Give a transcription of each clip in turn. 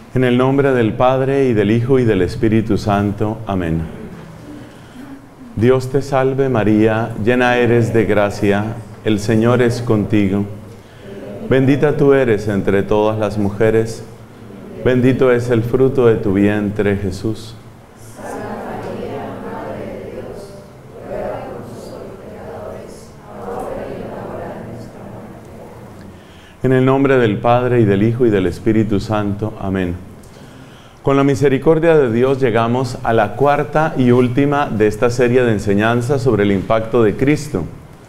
En el nombre del Padre, y del Hijo, y del Espíritu Santo. Amén. Dios te salve María, llena eres de gracia, el Señor es contigo. Bendita tú eres entre todas las mujeres, bendito es el fruto de tu vientre, Jesús. Santa María, Madre de Dios, ruega por nosotros pecadores, ahora y en la hora de nuestra muerte. En el nombre del Padre, y del Hijo, y del Espíritu Santo. Amén. Con la misericordia de Dios llegamos a la cuarta y última de esta serie de enseñanzas sobre el impacto de Cristo.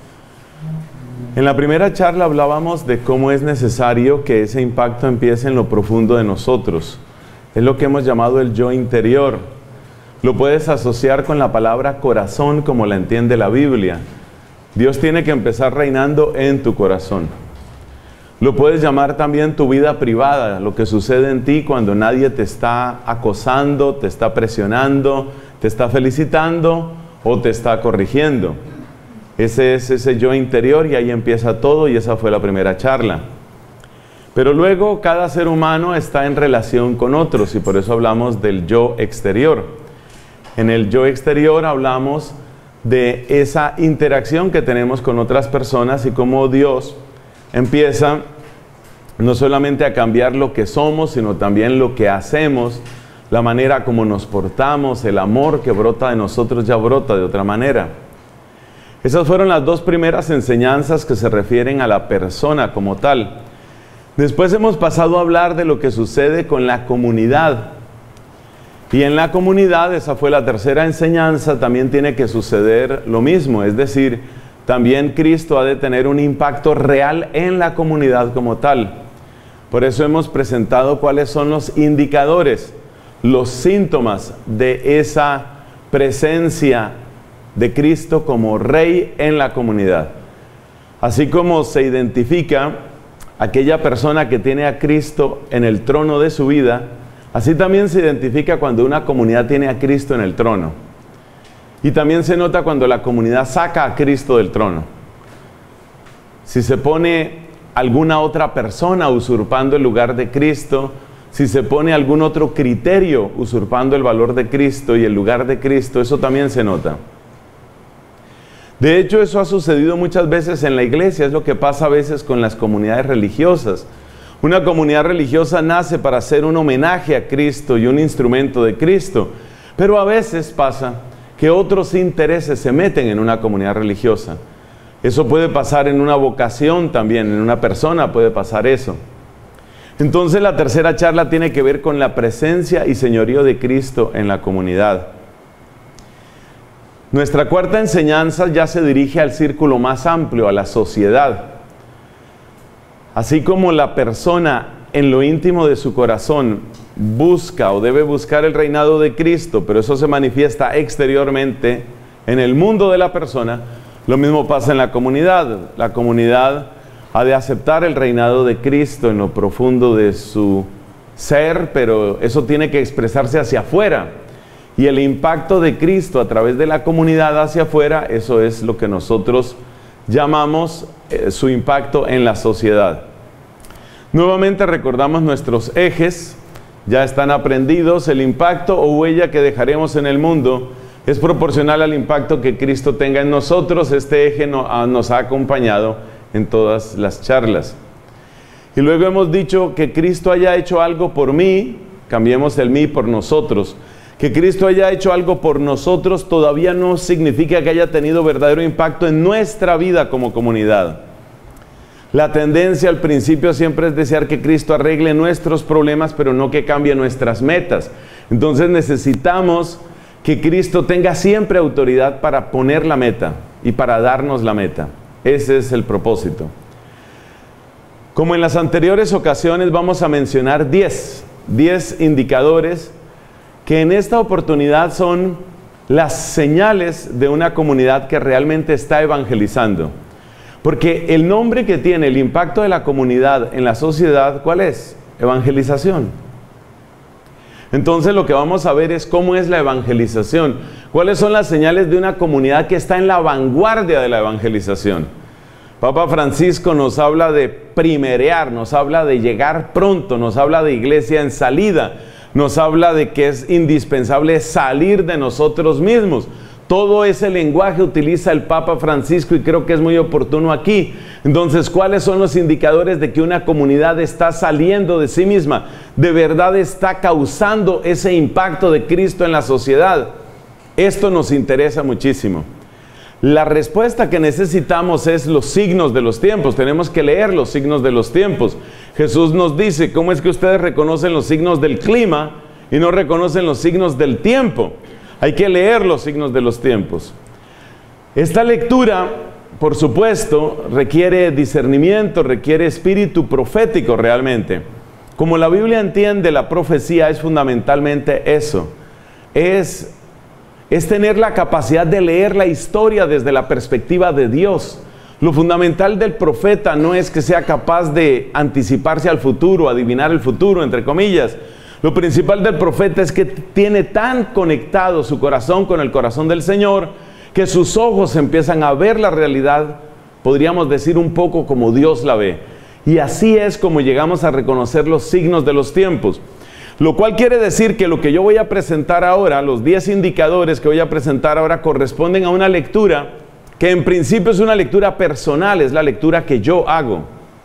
En la primera charla hablábamos de cómo es necesario que ese impacto empiece en lo profundo de nosotros. Es lo que hemos llamado el yo interior. Lo puedes asociar con la palabra corazón como la entiende la Biblia. Dios tiene que empezar reinando en tu corazón. Lo puedes llamar también tu vida privada, lo que sucede en ti cuando nadie te está acosando, te está presionando, te está felicitando o te está corrigiendo. Ese es ese yo interior y ahí empieza todo, y esa fue la primera charla. Pero luego cada ser humano está en relación con otros, y por eso hablamos del yo exterior. En el yo exterior hablamos de esa interacción que tenemos con otras personas y cómo Dios empieza no solamente a cambiar lo que somos, sino también lo que hacemos, la manera como nos portamos, el amor que brota de nosotros ya brota de otra manera. Esas fueron las dos primeras enseñanzas que se refieren a la persona como tal. Después hemos pasado a hablar de lo que sucede con la comunidad. Y en la comunidad, esa fue la tercera enseñanza, también tiene que suceder lo mismo, es decir, también Cristo ha de tener un impacto real en la comunidad como tal. Por eso hemos presentado cuáles son los indicadores, los síntomas de esa presencia de Cristo como Rey en la comunidad. Así como se identifica aquella persona que tiene a Cristo en el trono de su vida, así también se identifica cuando una comunidad tiene a Cristo en el trono. Y también se nota cuando la comunidad saca a Cristo del trono. Si se pone alguna otra persona usurpando el lugar de Cristo, si se pone algún otro criterio usurpando el valor de Cristo y el lugar de Cristo, eso también se nota. De hecho, eso ha sucedido muchas veces en la iglesia, es lo que pasa a veces con las comunidades religiosas. Una comunidad religiosa nace para hacer un homenaje a Cristo y un instrumento de Cristo, pero a veces pasa que otros intereses se meten en una comunidad religiosa. Eso puede pasar en una vocación también, en una persona puede pasar eso. Entonces la tercera charla tiene que ver con la presencia y señorío de Cristo en la comunidad. Nuestra cuarta enseñanza ya se dirige al círculo más amplio, a la sociedad. Así como la persona en lo íntimo de su corazón busca o debe buscar el reinado de Cristo, pero eso se manifiesta exteriormente en el mundo de la persona, lo mismo pasa en la comunidad. La comunidad ha de aceptar el reinado de Cristo en lo profundo de su ser, pero eso tiene que expresarse hacia afuera. Y el impacto de Cristo a través de la comunidad hacia afuera, eso es lo que nosotros llamamos su impacto en la sociedad. Nuevamente recordamos nuestros ejes, ya están aprendidos. El impacto o huella que dejaremos en el mundo es proporcional al impacto que Cristo tenga en nosotros. Este eje nos ha acompañado en todas las charlas. Y luego hemos dicho que Cristo haya hecho algo por mí, cambiemos el mí por nosotros. Que Cristo haya hecho algo por nosotros todavía no significa que haya tenido verdadero impacto en nuestra vida como comunidad. La tendencia al principio siempre es desear que Cristo arregle nuestros problemas, pero no que cambie nuestras metas. Entonces necesitamos que Cristo tenga siempre autoridad para poner la meta y para darnos la meta. Ese es el propósito. Como en las anteriores ocasiones, vamos a mencionar 10 indicadores que en esta oportunidad son las señales de una comunidad que realmente está evangelizando. Porque el nombre que tiene el impacto de la comunidad en la sociedad, ¿cuál es? Evangelización. Entonces lo que vamos a ver es cómo es la evangelización. ¿Cuáles son las señales de una comunidad que está en la vanguardia de la evangelización? Papa Francisco nos habla de primerear, nos habla de llegar pronto, nos habla de iglesia en salida, nos habla de que es indispensable salir de nosotros mismos. Todo ese lenguaje utiliza el Papa Francisco y creo que es muy oportuno aquí. Entonces, ¿cuáles son los indicadores de que una comunidad está saliendo de sí misma? ¿De verdad está causando ese impacto de Cristo en la sociedad? Esto nos interesa muchísimo. La respuesta que necesitamos es los signos de los tiempos. Tenemos que leer los signos de los tiempos. Jesús nos dice, ¿cómo es que ustedes reconocen los signos del clima y no reconocen los signos del tiempo? Hay que leer los signos de los tiempos. Esta lectura, por supuesto, requiere discernimiento, requiere espíritu profético realmente. Como la Biblia entiende la profecía, es fundamentalmente eso. Es tener la capacidad de leer la historia desde la perspectiva de Dios. Lo fundamental del profeta no es que sea capaz de anticiparse al futuro, adivinar el futuro, entre comillas. Lo principal del profeta es que tiene tan conectado su corazón con el corazón del Señor, que sus ojos empiezan a ver la realidad, podríamos decir un poco como Dios la ve. Y así es como llegamos a reconocer los signos de los tiempos. Lo cual quiere decir que lo que yo voy a presentar ahora, los 10 indicadores que voy a presentar ahora, corresponden a una lectura que en principio es una lectura personal, es la lectura que yo hago.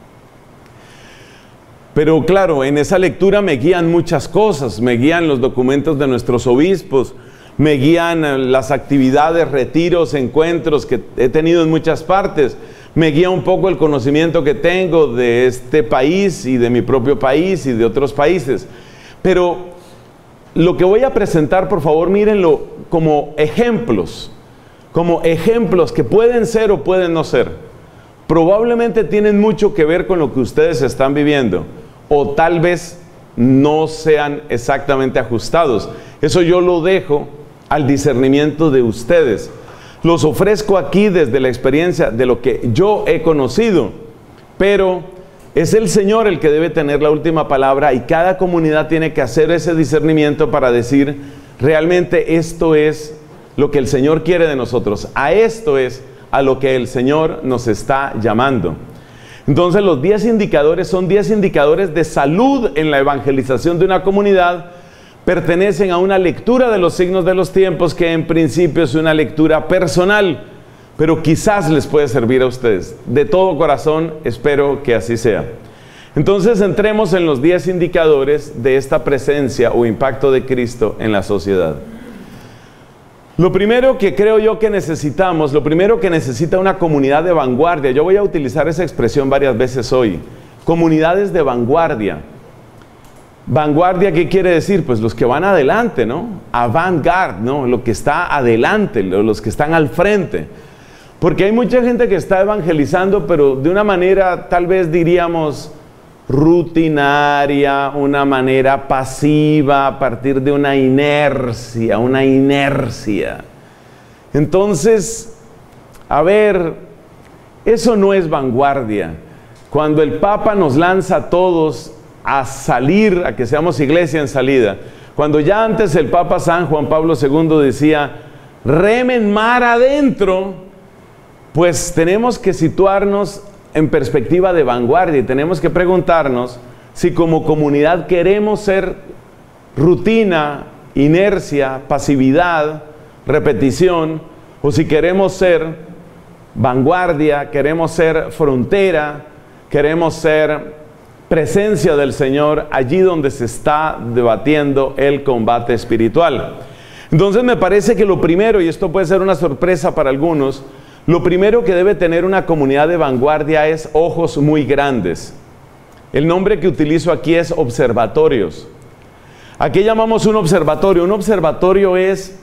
Pero claro, en esa lectura me guían muchas cosas, me guían los documentos de nuestros obispos, me guían las actividades, retiros, encuentros que he tenido en muchas partes, me guía un poco el conocimiento que tengo de este país y de mi propio país y de otros países. Pero lo que voy a presentar, por favor, mírenlo como ejemplos que pueden ser o pueden no ser. Probablemente tienen mucho que ver con lo que ustedes están viviendo, o tal vez no sean exactamente ajustados. Eso yo lo dejo al discernimiento de ustedes. Los ofrezco aquí desde la experiencia de lo que yo he conocido, pero es el Señor el que debe tener la última palabra y cada comunidad tiene que hacer ese discernimiento para decir, realmente esto es lo que el Señor quiere de nosotros. A esto es a lo que el Señor nos está llamando. Entonces los 10 indicadores son 10 indicadores de salud en la evangelización de una comunidad. Pertenecen a una lectura de los signos de los tiempos que en principio es una lectura personal, pero quizás les puede servir a ustedes. De todo corazón espero que así sea. Entonces entremos en los 10 indicadores de esta presencia o impacto de Cristo en la sociedad. Lo primero que creo yo que necesitamos, lo primero que necesita una comunidad de vanguardia, yo voy a utilizar esa expresión varias veces hoy, comunidades de vanguardia. Vanguardia, ¿qué quiere decir? Pues los que van adelante, ¿no? Avant-garde, ¿no? Lo que está adelante, los que están al frente. Porque hay mucha gente que está evangelizando, pero de una manera, tal vez diríamos, rutinaria, una manera pasiva, a partir de una inercia. Entonces, a ver, eso no es vanguardia. Cuando el Papa nos lanza a todos a salir, a que seamos iglesia en salida, cuando ya antes el Papa San Juan Pablo II decía, remen mar adentro, pues tenemos que situarnos en perspectiva de vanguardia y tenemos que preguntarnos si como comunidad queremos ser rutina, inercia, pasividad, repetición, o si queremos ser vanguardia, queremos ser frontera, queremos ser presencia del Señor allí donde se está debatiendo el combate espiritual. Entonces me parece que lo primero, y esto puede ser una sorpresa para algunos, lo primero que debe tener una comunidad de vanguardia es ojos muy grandes. El nombre que utilizo aquí es observatorios. ¿A qué llamamos un observatorio? Un observatorio es,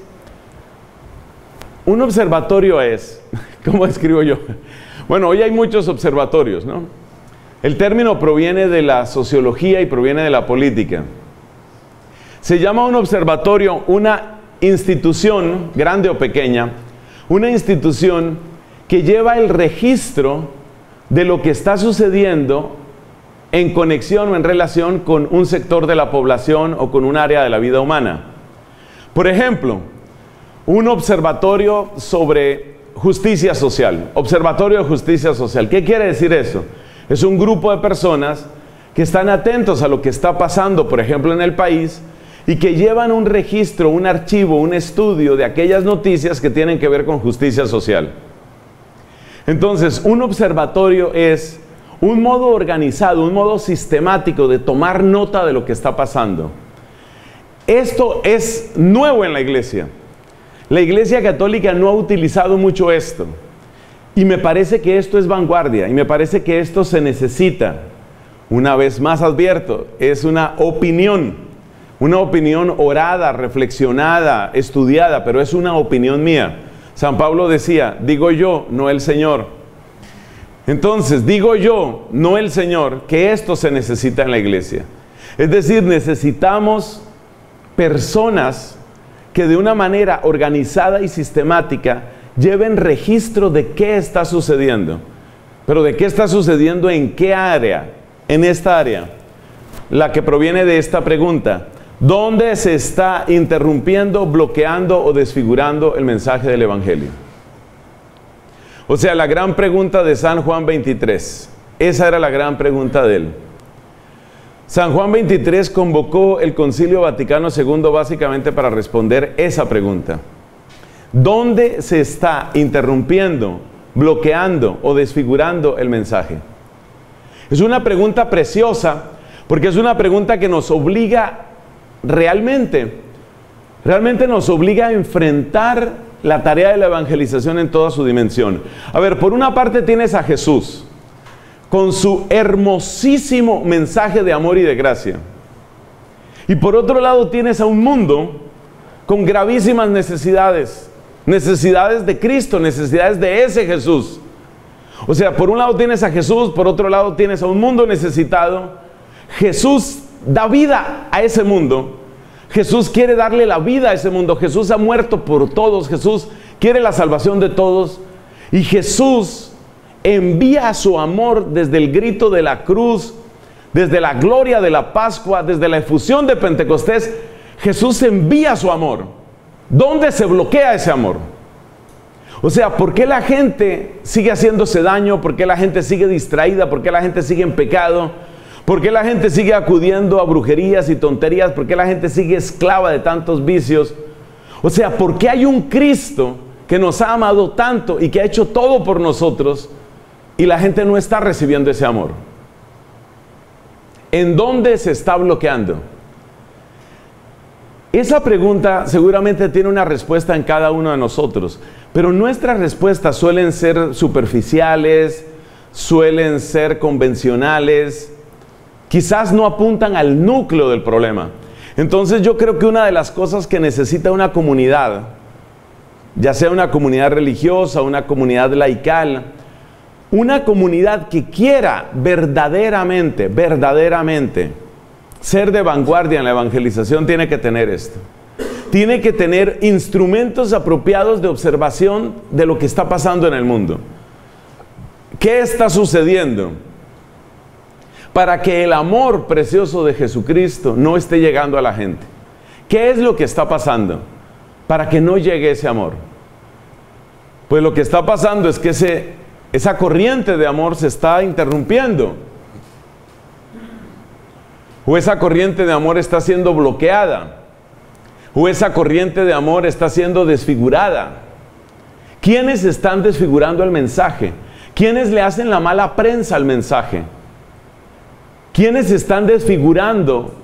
¿cómo escribo yo? Bueno, hoy hay muchos observatorios, ¿no? El término proviene de la sociología y proviene de la política. Se llama un observatorio una institución, grande o pequeña, una institución que lleva el registro de lo que está sucediendo en conexión o en relación con un sector de la población o con un área de la vida humana. Por ejemplo, un observatorio sobre justicia social. Observatorio de justicia social. ¿Qué quiere decir eso? Es un grupo de personas que están atentos a lo que está pasando, por ejemplo, en el país, y que llevan un registro, un archivo, un estudio de aquellas noticias que tienen que ver con justicia social. Entonces, un observatorio es un modo organizado, un modo sistemático de tomar nota de lo que está pasando. Esto es nuevo en la iglesia. La Iglesia Católica no ha utilizado mucho esto. Y me parece que esto es vanguardia, y me parece que esto se necesita. Una vez más advierto, es una opinión orada, reflexionada, estudiada, pero es una opinión mía. San Pablo decía, digo yo, no el Señor. Entonces, digo yo, no el Señor, que esto se necesita en la iglesia. Es decir, necesitamos personas que de una manera organizada y sistemática lleven registro de qué está sucediendo. Pero de qué está sucediendo en qué área, en esta área, la que proviene de esta pregunta. ¿Dónde se está interrumpiendo, bloqueando o desfigurando el mensaje del Evangelio? O sea, la gran pregunta de San Juan 23. Esa era la gran pregunta de él. San Juan 23 convocó el Concilio Vaticano II básicamente para responder esa pregunta. ¿Dónde se está interrumpiendo, bloqueando o desfigurando el mensaje? Es una pregunta preciosa porque es una pregunta que nos obliga realmente nos obliga a enfrentar la tarea de la evangelización en toda su dimensión. A ver, por una parte tienes a Jesús con su hermosísimo mensaje de amor y de gracia. Y por otro lado tienes a un mundo con gravísimas necesidades. Necesidades de Cristo, necesidades de ese Jesús. O sea, por un lado tienes a Jesús, por otro lado tienes a un mundo necesitado. Jesús da vida a ese mundo. Jesús quiere darle la vida a ese mundo. Jesús ha muerto por todos. Jesús quiere la salvación de todos. Y Jesús envía su amor desde el grito de la cruz, desde la gloria de la Pascua, desde la efusión de Pentecostés. Jesús envía su amor. ¿Dónde se bloquea ese amor? O sea, ¿por qué la gente sigue haciéndose daño? ¿Por qué la gente sigue distraída? ¿Por qué la gente sigue en pecado? ¿Por qué la gente sigue acudiendo a brujerías y tonterías? ¿Por qué la gente sigue esclava de tantos vicios? O sea, ¿por qué hay un Cristo que nos ha amado tanto y que ha hecho todo por nosotros y la gente no está recibiendo ese amor? ¿En dónde se está bloqueando? Esa pregunta seguramente tiene una respuesta en cada uno de nosotros, pero nuestras respuestas suelen ser superficiales, suelen ser convencionales, quizás no apuntan al núcleo del problema. Entonces yo creo que una de las cosas que necesita una comunidad, ya sea una comunidad religiosa, una comunidad laical, una comunidad que quiera verdaderamente ser de vanguardia en la evangelización, tiene que tener esto. Tiene que tener instrumentos apropiados de observación de lo que está pasando en el mundo. ¿Qué está sucediendo? Para que el amor precioso de Jesucristo no esté llegando a la gente. ¿Qué es lo que está pasando? Para que no llegue ese amor. Pues lo que está pasando es que esa corriente de amor se está interrumpiendo. O esa corriente de amor está siendo bloqueada. O esa corriente de amor está siendo desfigurada. ¿Quiénes están desfigurando el mensaje? ¿Quiénes le hacen la mala prensa al mensaje? ¿Quiénes están desfigurando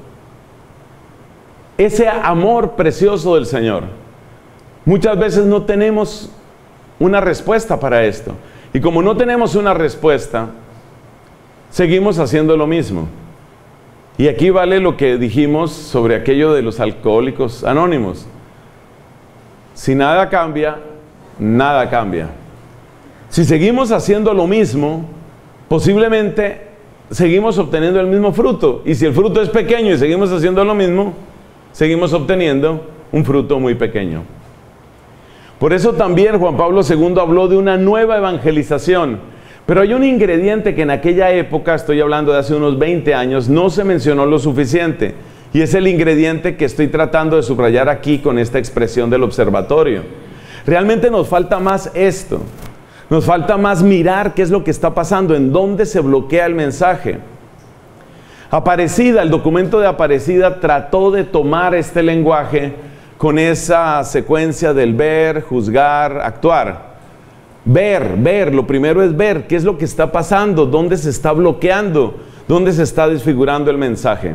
ese amor precioso del Señor? Muchas veces no tenemos una respuesta para esto. Y como no tenemos una respuesta, seguimos haciendo lo mismo. Y aquí vale lo que dijimos sobre aquello de los alcohólicos anónimos. Si nada cambia, nada cambia. Si seguimos haciendo lo mismo, posiblemente seguimos obteniendo el mismo fruto. Y si el fruto es pequeño y seguimos haciendo lo mismo, seguimos obteniendo un fruto muy pequeño. Por eso también Juan Pablo II habló de una nueva evangelización. Pero hay un ingrediente que en aquella época, estoy hablando de hace unos 20 años, no se mencionó lo suficiente. Y es el ingrediente que estoy tratando de subrayar aquí con esta expresión del observatorio. Realmente nos falta más esto. Nos falta más mirar qué es lo que está pasando, en dónde se bloquea el mensaje. Aparecida, el documento de Aparecida trató de tomar este lenguaje con esa secuencia del ver, juzgar, actuar. Ver, lo primero es ver qué es lo que está pasando, dónde se está bloqueando, dónde se está desfigurando el mensaje.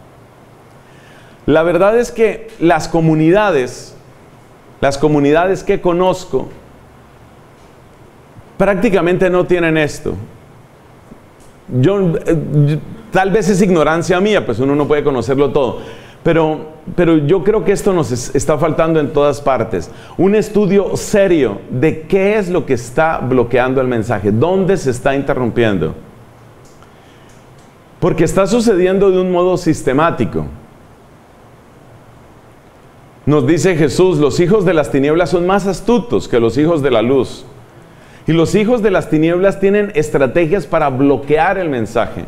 La verdad es que las comunidades que conozco, prácticamente no tienen esto. Tal vez es ignorancia mía, pues uno no puede conocerlo todo. Pero yo creo que esto nos está faltando en todas partes. Un estudio serio de qué es lo que está bloqueando el mensaje, dónde se está interrumpiendo. Porque está sucediendo de un modo sistemático. Nos dice Jesús, los hijos de las tinieblas son más astutos que los hijos de la luz. Y los hijos de las tinieblas tienen estrategias para bloquear el mensaje.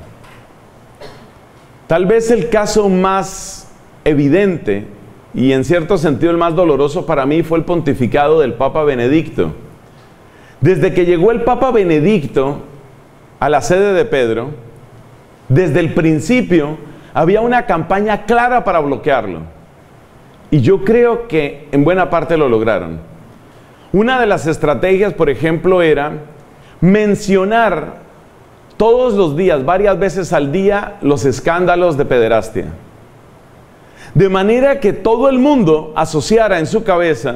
Tal vez el caso más evidente y en cierto sentido el más doloroso para mí fue el pontificado del Papa Benedicto. Desde que llegó el Papa Benedicto a la sede de Pedro, desde el principio había una campaña clara para bloquearlo. Y yo creo que en buena parte lo lograron. Una de las estrategias, por ejemplo, era mencionar todos los días, varias veces al día, los escándalos de pederastia. De manera que todo el mundo asociara en su cabeza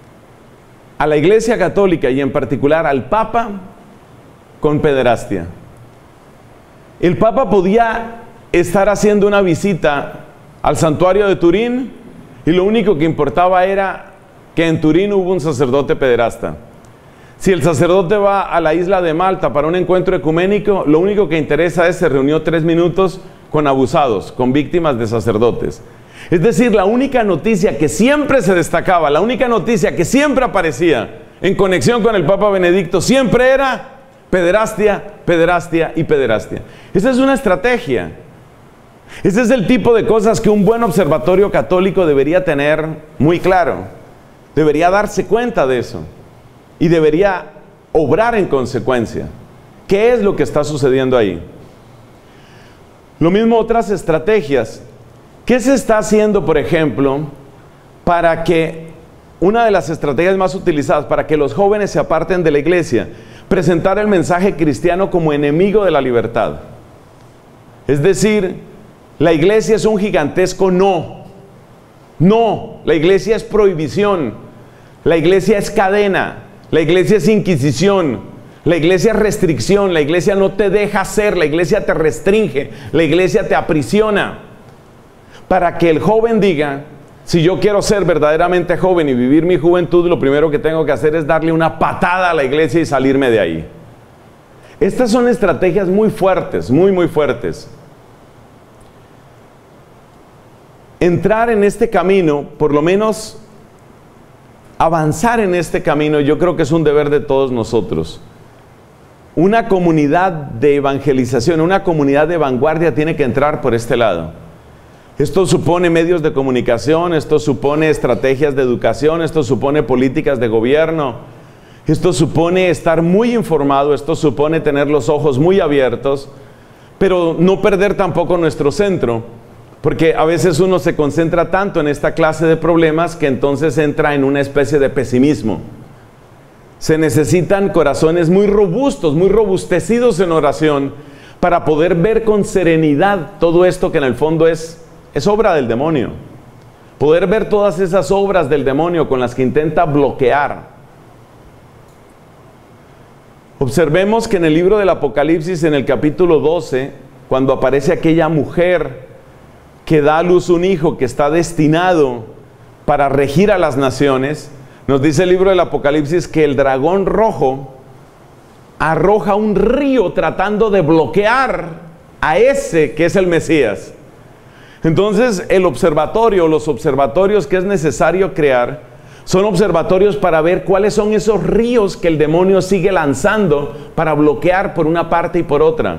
a la Iglesia Católica y en particular al Papa con pederastia. El Papa podía estar haciendo una visita al santuario de Turín y lo único que importaba era que en Turín hubo un sacerdote pederasta. Si el sacerdote va a la isla de Malta para un encuentro ecuménico, lo único que interesa es se reunió 3 minutos con abusados, con víctimas de sacerdotes. Es decir, la única noticia que siempre se destacaba, la única noticia que siempre aparecía en conexión con el Papa Benedicto, siempre era pederastia, pederastia y pederastia. Esa es una estrategia. Ese es el tipo de cosas que un buen observatorio católico debería tener muy claro. Debería darse cuenta de eso y debería obrar en consecuencia. ¿Qué es lo que está sucediendo ahí? Lo mismo otras estrategias. ¿Qué se está haciendo, por ejemplo, para que una de las estrategias más utilizadas para que los jóvenes se aparten de la iglesia? Presentar el mensaje cristiano como enemigo de la libertad. Es decir, la iglesia es un gigantesco no. No, la iglesia es prohibición. La iglesia es cadena. La iglesia es inquisición. La iglesia es restricción. La iglesia no te deja hacer. La iglesia te restringe. La iglesia te aprisiona. Para que el joven diga, si yo quiero ser verdaderamente joven y vivir mi juventud, lo primero que tengo que hacer es darle una patada a la iglesia y salirme de ahí. Estas son estrategias muy fuertes, muy fuertes. Entrar en este camino, por lo menos avanzar en este camino, yo creo que es un deber de todos nosotros. Una comunidad de evangelización, una comunidad de vanguardia tiene que entrar por este lado. Esto supone medios de comunicación, esto supone estrategias de educación, esto supone políticas de gobierno, esto supone estar muy informado, esto supone tener los ojos muy abiertos, pero no perder tampoco nuestro centro, porque a veces uno se concentra tanto en esta clase de problemas que entonces entra en una especie de pesimismo. Se necesitan corazones muy robustos, muy robustecidos en oración para poder ver con serenidad todo esto que en el fondo es obra del demonio. Poder ver todas esas obras del demonio con las que intenta bloquear. Observemos que en el libro del Apocalipsis, en el capítulo 12, cuando aparece aquella mujer que da a luz un hijo que está destinado para regir a las naciones, nos dice el libro del Apocalipsis que el dragón rojo arroja un río tratando de bloquear a ese que es el Mesías. Entonces el observatorio, los observatorios que es necesario crear, son observatorios para ver cuáles son esos ríos que el demonio sigue lanzando para bloquear por una parte y por otra.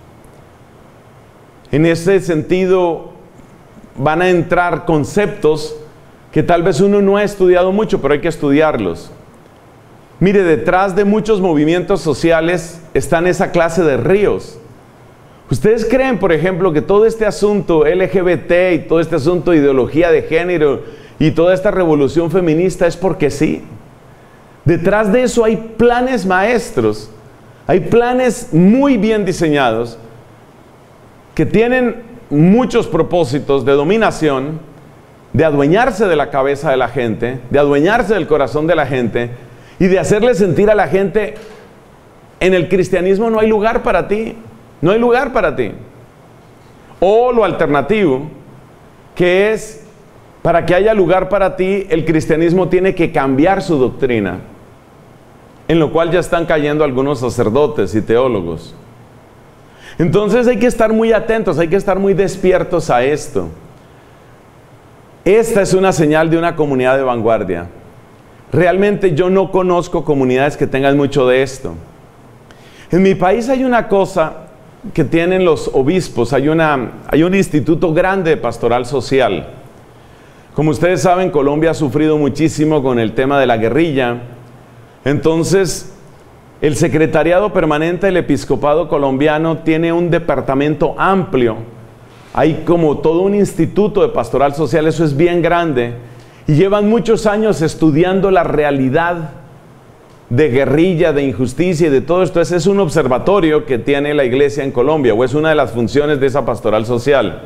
En ese sentido van a entrar conceptos que tal vez uno no ha estudiado mucho, pero hay que estudiarlos. Mire, detrás de muchos movimientos sociales están esa clase de ríos. ¿Ustedes creen, por ejemplo, que todo este asunto LGBT y todo este asunto de ideología de género y toda esta revolución feminista es porque sí? Detrás de eso hay planes maestros, hay planes muy bien diseñados que tienen muchos propósitos de dominación, de adueñarse de la cabeza de la gente, de adueñarse del corazón de la gente y de hacerle sentir a la gente: en el cristianismo no hay lugar para ti, no hay lugar para ti. O lo alternativo, que es: para que haya lugar para ti, el cristianismo tiene que cambiar su doctrina, en lo cual ya están cayendo algunos sacerdotes y teólogos. Entonces hay que estar muy atentos, hay que estar muy despiertos a esto. Esta es una señal de una comunidad de vanguardia. Realmente yo no conozco comunidades que tengan mucho de esto. En mi país hay una cosa que tienen los obispos, hay un instituto grande de pastoral social. Como ustedes saben, Colombia ha sufrido muchísimo con el tema de la guerrilla. Entonces, el Secretariado Permanente del Episcopado Colombiano tiene un departamento amplio. Hay como todo un instituto de pastoral social, eso es bien grande. Y llevan muchos años estudiando la realidad de guerrilla, de injusticia y de todo esto. Ese es un observatorio que tiene la iglesia en Colombia, o es una de las funciones de esa pastoral social.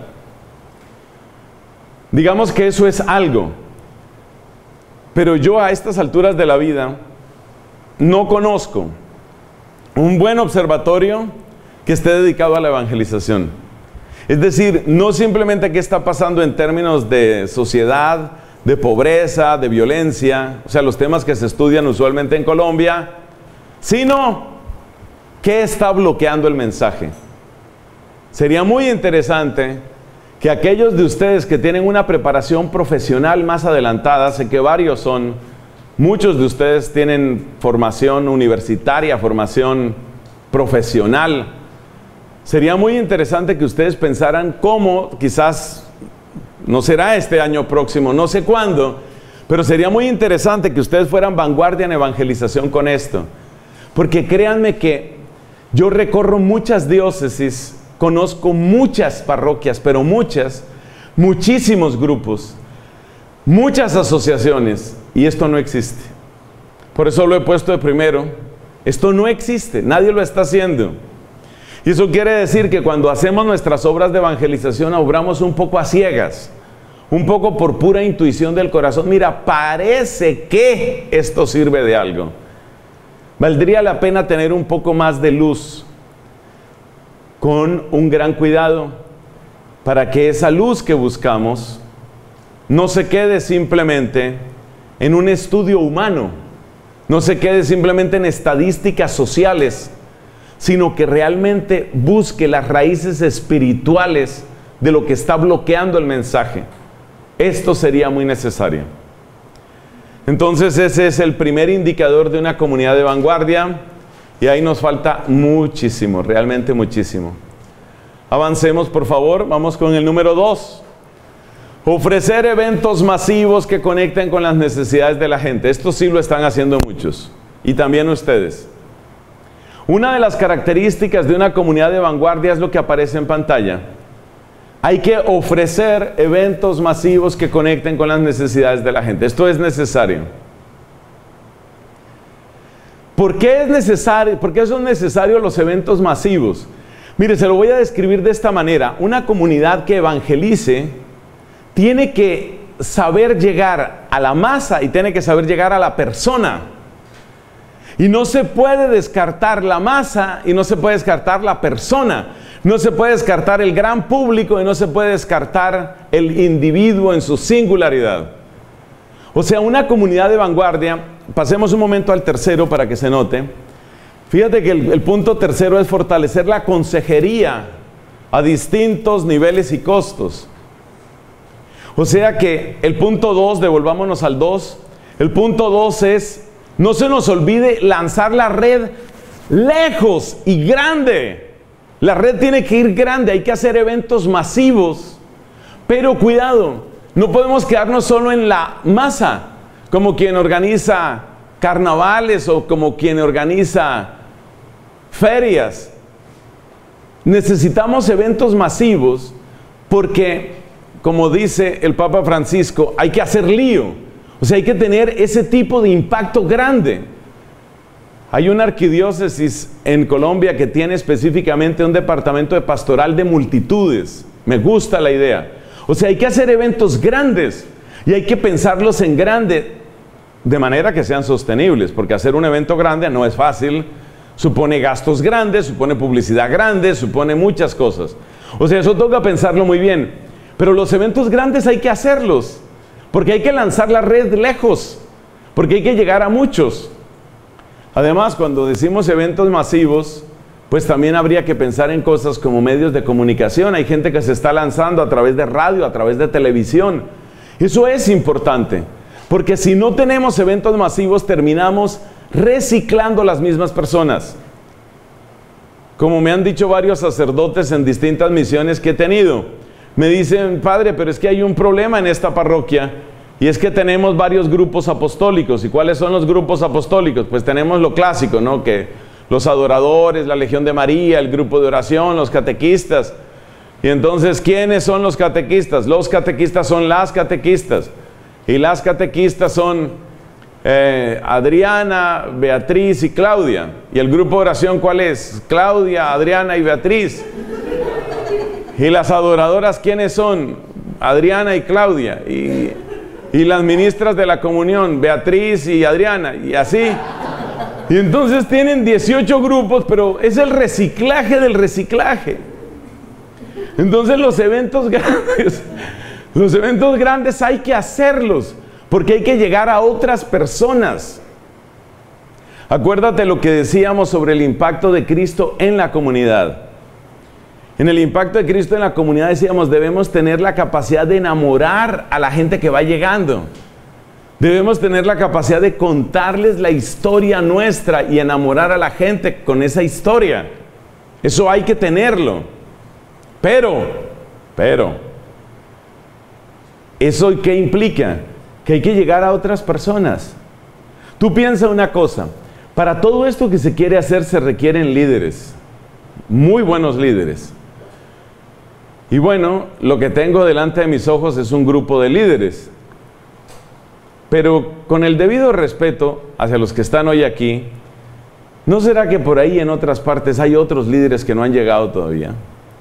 Digamos que eso es algo. Pero yo a estas alturas de la vida no conozco un buen observatorio que esté dedicado a la evangelización. Es decir, no simplemente qué está pasando en términos de sociedad, de pobreza, de violencia, o sea, los temas que se estudian usualmente en Colombia, sino qué está bloqueando el mensaje. Sería muy interesante que aquellos de ustedes que tienen una preparación profesional más adelantada, sé que varios son, muchos de ustedes tienen formación universitaria, formación profesional. Sería muy interesante que ustedes pensaran cómo, quizás no será este año próximo, no sé cuándo, pero sería muy interesante que ustedes fueran vanguardia en evangelización con esto. Porque créanme que yo recorro muchas diócesis, conozco muchas parroquias, pero muchísimos grupos, muchas asociaciones, y esto no existe. Por eso lo he puesto de primero. Esto no existe, nadie lo está haciendo. Y eso quiere decir que cuando hacemos nuestras obras de evangelización, obramos un poco a ciegas, un poco por pura intuición del corazón. Mira, parece que esto sirve de algo. Valdría la pena tener un poco más de luz, con un gran cuidado, para que esa luz que buscamos no se quede simplemente en un estudio humano, no se quede simplemente en estadísticas sociales, sino que realmente busque las raíces espirituales de lo que está bloqueando el mensaje. Esto sería muy necesario. Entonces ese es el primer indicador de una comunidad de vanguardia, y ahí nos falta muchísimo, realmente muchísimo. Avancemos, por favor, vamos con el número 2. Ofrecer eventos masivos que conecten con las necesidades de la gente. Esto sí lo están haciendo muchos, y también ustedes. Una de las características de una comunidad de vanguardia es lo que aparece en pantalla. Hay que ofrecer eventos masivos que conecten con las necesidades de la gente. Esto es necesario. ¿Por qué es necesario? ¿Por qué son necesarios los eventos masivos? Mire, se lo voy a describir de esta manera. Una comunidad que evangelice tiene que saber llegar a la masa y tiene que saber llegar a la persona. Y no se puede descartar la masa y no se puede descartar la persona. No se puede descartar el gran público y no se puede descartar el individuo en su singularidad. O sea, una comunidad de vanguardia, pasemos un momento al tercero para que se note. Fíjate que el punto tercero es fortalecer la consejería a distintos niveles y costos. O sea que el punto 2, devolvámonos al 2, el punto 2 es: no se nos olvide lanzar la red lejos y grande. La red tiene que ir grande, hay que hacer eventos masivos. Pero cuidado, no podemos quedarnos solo en la masa, como quien organiza carnavales o como quien organiza ferias. Necesitamos eventos masivos porque, como dice el Papa Francisco, hay que hacer lío. O sea, hay que tener ese tipo de impacto grande. Hay una arquidiócesis en Colombia que tiene específicamente un departamento de pastoral de multitudes. Me gusta la idea. O sea, hay que hacer eventos grandes y hay que pensarlos en grande de manera que sean sostenibles, porque hacer un evento grande no es fácil, supone gastos grandes, supone publicidad grande, supone muchas cosas. O sea, eso toca pensarlo muy bien. Pero los eventos grandes hay que hacerlos, porque hay que lanzar la red lejos, porque hay que llegar a muchos. Además, cuando decimos eventos masivos, pues también habría que pensar en cosas como medios de comunicación. Hay gente que se está lanzando a través de radio, a través de televisión. Eso es importante, porque si no tenemos eventos masivos, terminamos reciclando las mismas personas. Como me han dicho varios sacerdotes en distintas misiones que he tenido, me dicen: padre, pero es que hay un problema en esta parroquia, y es que tenemos varios grupos apostólicos. ¿Y cuáles son los grupos apostólicos? Pues tenemos lo clásico, ¿no? Que los adoradores, la Legión de María, el grupo de oración, los catequistas. Y entonces, ¿quiénes son los catequistas? Los catequistas son las catequistas. Y las catequistas son Adriana, Beatriz y Claudia. ¿Y el grupo de oración cuál es? Claudia, Adriana y Beatriz. ¿Y las adoradoras quiénes son? Adriana y Claudia. Y las ministras de la comunión, Beatriz y Adriana. Y así. Y entonces tienen 18 grupos, pero es el reciclaje del reciclaje. Entonces los eventos grandes hay que hacerlos, porque hay que llegar a otras personas. Acuérdate lo que decíamos sobre el impacto de Cristo en la comunidad. En el impacto de Cristo en la comunidad decíamos, debemos tener la capacidad de enamorar a la gente que va llegando. Debemos tener la capacidad de contarles la historia nuestra y enamorar a la gente con esa historia. Eso hay que tenerlo. Pero, ¿eso qué implica? Que hay que llegar a otras personas. Tú piensa una cosa, para todo esto que se quiere hacer se requieren líderes, muy buenos líderes. Y bueno, lo que tengo delante de mis ojos es un grupo de líderes. Pero con el debido respeto hacia los que están hoy aquí, ¿no será que por ahí en otras partes hay otros líderes que no han llegado todavía?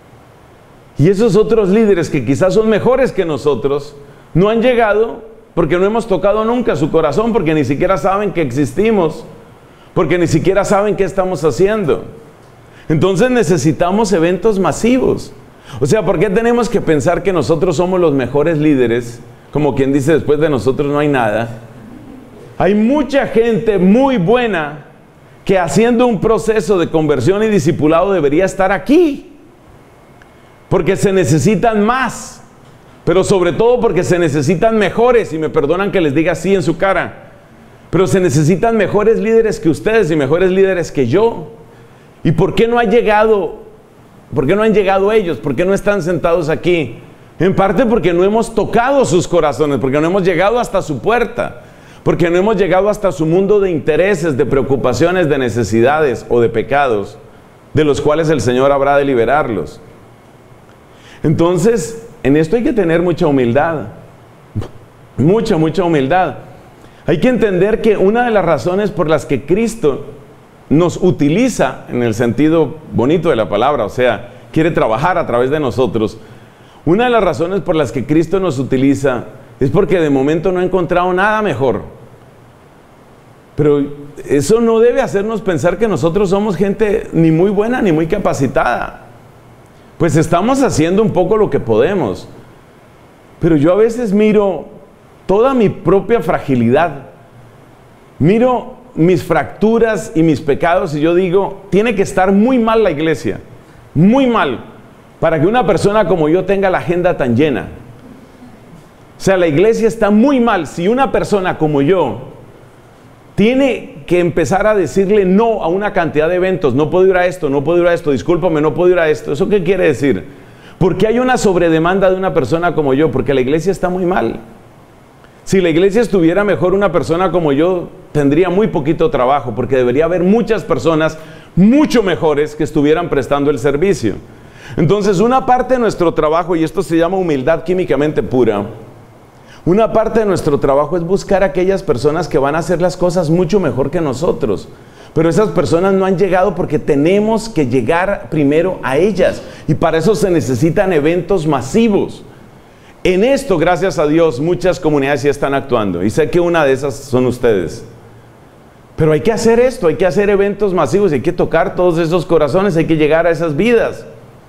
Y esos otros líderes que quizás son mejores que nosotros, no han llegado porque no hemos tocado nunca su corazón, porque ni siquiera saben que existimos, porque ni siquiera saben qué estamos haciendo. Entonces necesitamos eventos masivos. O sea, ¿por qué tenemos que pensar que nosotros somos los mejores líderes? Como quien dice, después de nosotros no hay nada. Hay mucha gente muy buena que haciendo un proceso de conversión y discipulado debería estar aquí. Porque se necesitan más. Pero sobre todo porque se necesitan mejores. Y me perdonan que les diga así en su cara. Pero se necesitan mejores líderes que ustedes y mejores líderes que yo. ¿Y por qué no ha llegado? ¿Por qué no han llegado ellos? ¿Por qué no están sentados aquí? En parte porque no hemos tocado sus corazones, porque no hemos llegado hasta su puerta, porque no hemos llegado hasta su mundo de intereses, de preocupaciones, de necesidades o de pecados, de los cuales el Señor habrá de liberarlos. Entonces, en esto hay que tener mucha humildad, mucha humildad. Hay que entender que una de las razones por las que Cristo nos utiliza, en el sentido bonito de la palabra, o sea, quiere trabajar a través de nosotros, una de las razones por las que Cristo nos utiliza es porque de momento no ha encontrado nada mejor. Pero eso no debe hacernos pensar que nosotros somos gente ni muy buena ni muy capacitada. Pues estamos haciendo un poco lo que podemos. Pero yo a veces miro toda mi propia fragilidad, miro mis fracturas y mis pecados y yo digo, tiene que estar muy mal la iglesia, muy mal, para que una persona como yo tenga la agenda tan llena. O sea, la iglesia está muy mal si una persona como yo tiene que empezar a decirle no a una cantidad de eventos. No puedo ir a esto, no puedo ir a esto, discúlpame, no puedo ir a esto. ¿Eso qué quiere decir? ¿Por qué hay una sobredemanda de una persona como yo? Porque la iglesia está muy mal. Si la iglesia estuviera mejor, una persona como yo tendría muy poquito trabajo, porque debería haber muchas personas mucho mejores que estuvieran prestando el servicio. Entonces, una parte de nuestro trabajo, y esto se llama humildad químicamente pura, una parte de nuestro trabajo es buscar a aquellas personas que van a hacer las cosas mucho mejor que nosotros. Pero esas personas no han llegado porque tenemos que llegar primero a ellas. Y para eso se necesitan eventos masivos. En esto, gracias a Dios, muchas comunidades ya están actuando. Y sé que una de esas son ustedes. Pero hay que hacer esto, hay que hacer eventos masivos, hay que tocar todos esos corazones, hay que llegar a esas vidas.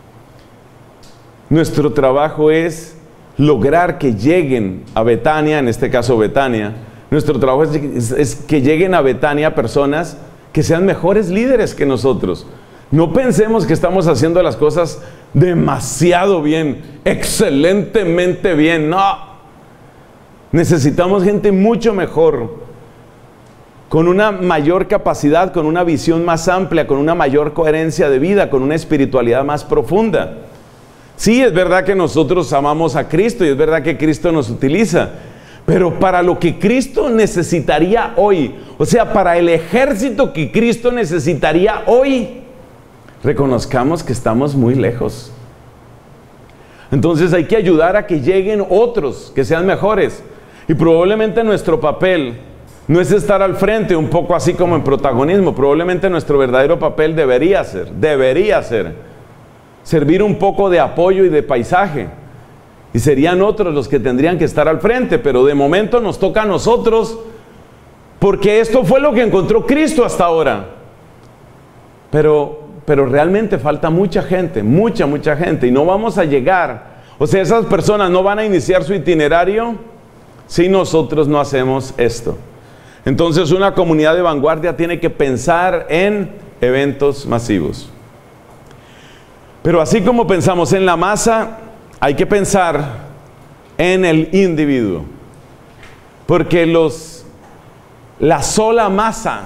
Nuestro trabajo es lograr que lleguen a Betania, en este caso Betania. Nuestro trabajo es que lleguen a Betania personas que sean mejores líderes que nosotros. No pensemos que estamos haciendo las cosas demasiado bien, excelentemente bien. No. Necesitamos gente mucho mejor, con una mayor capacidad, con una visión más amplia, con una mayor coherencia de vida, con una espiritualidad más profunda. Sí, es verdad que nosotros amamos a Cristo y es verdad que Cristo nos utiliza, pero para lo que Cristo necesitaría hoy, o sea, para el ejército que Cristo necesitaría hoy, reconozcamos que estamos muy lejos. Entonces hay que ayudar a que lleguen otros que sean mejores. Y probablemente nuestro papel no es estar al frente, un poco así como en protagonismo. Probablemente nuestro verdadero papel debería ser servir un poco de apoyo y de paisaje. Y serían otros los que tendrían que estar al frente, pero de momento nos toca a nosotros, porque esto fue lo que encontró Cristo hasta ahora. Pero realmente falta mucha gente, mucha gente, y no vamos a llegar. O sea, esas personas no van a iniciar su itinerario si nosotros no hacemos esto. Entonces, una comunidad de vanguardia tiene que pensar en eventos masivos. Pero así como pensamos en la masa, hay que pensar en el individuo. Porque la sola masa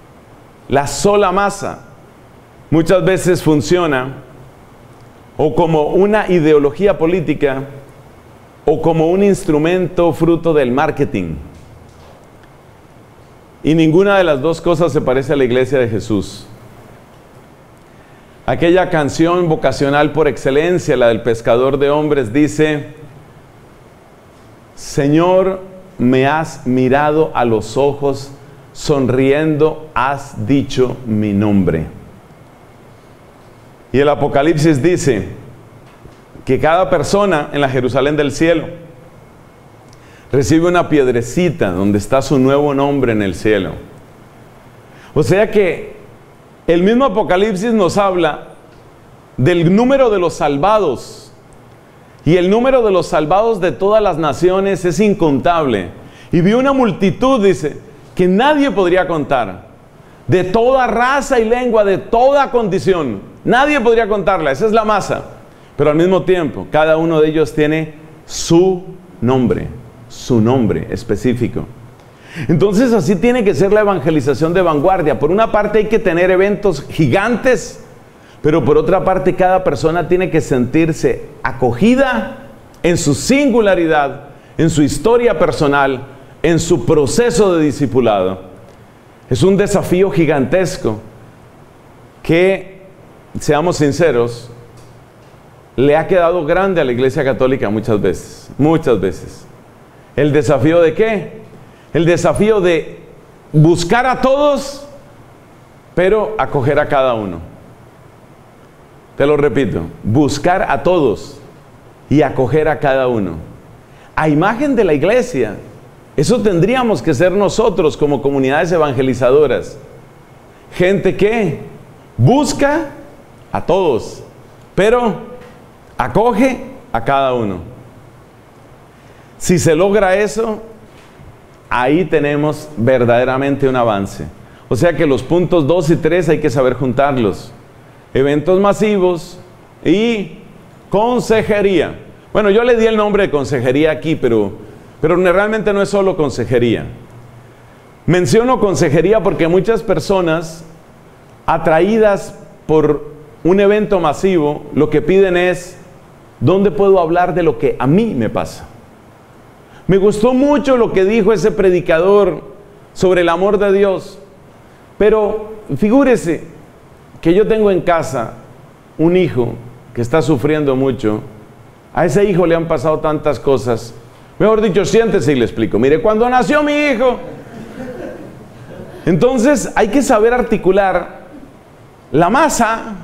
muchas veces funciona o como una ideología política o como un instrumento fruto del marketing. Y ninguna de las dos cosas se parece a la iglesia de Jesús. Aquella canción vocacional por excelencia, la del pescador de hombres, dice: Señor, me has mirado a los ojos, sonriendo has dicho mi nombre. Y el Apocalipsis dice que cada persona en la Jerusalén del cielo recibe una piedrecita donde está su nuevo nombre en el cielo. O sea que el mismo Apocalipsis nos habla del número de los salvados. Y el número de los salvados de todas las naciones es incontable. Y vi una multitud, dice, que nadie podría contar. De toda raza y lengua, de toda condición. Nadie podría contarla, esa es la masa. Pero al mismo tiempo, cada uno de ellos tiene su nombre específico. Entonces así tiene que ser la evangelización de vanguardia. Por una parte hay que tener eventos gigantes, pero por otra parte cada persona tiene que sentirse acogida en su singularidad, en su historia personal, en su proceso de discipulado. Es un desafío gigantesco que, seamos sinceros, le ha quedado grande a la Iglesia Católica muchas veces. ¿El desafío de qué? El desafío de buscar a todos, pero acoger a cada uno. Te lo repito, buscar a todos y acoger a cada uno. A imagen de la iglesia, eso tendríamos que ser nosotros como comunidades evangelizadoras. Gente que busca a todos, pero acoge a cada uno. Si se logra eso, ahí tenemos verdaderamente un avance. O sea que los puntos 2 y 3 hay que saber juntarlos. Eventos masivos y consejería. Bueno, yo le di el nombre de consejería aquí, pero realmente no es solo consejería. Menciono consejería porque muchas personas, atraídas por un evento masivo, lo que piden es: ¿dónde puedo hablar de lo que a mí me pasa? Me gustó mucho lo que dijo ese predicador sobre el amor de Dios. Pero figúrese que yo tengo en casa un hijo que está sufriendo mucho. A ese hijo le han pasado tantas cosas. Mejor dicho, siéntese y le explico. Mire, cuando nació mi hijo, entonces hay que saber articular la masa.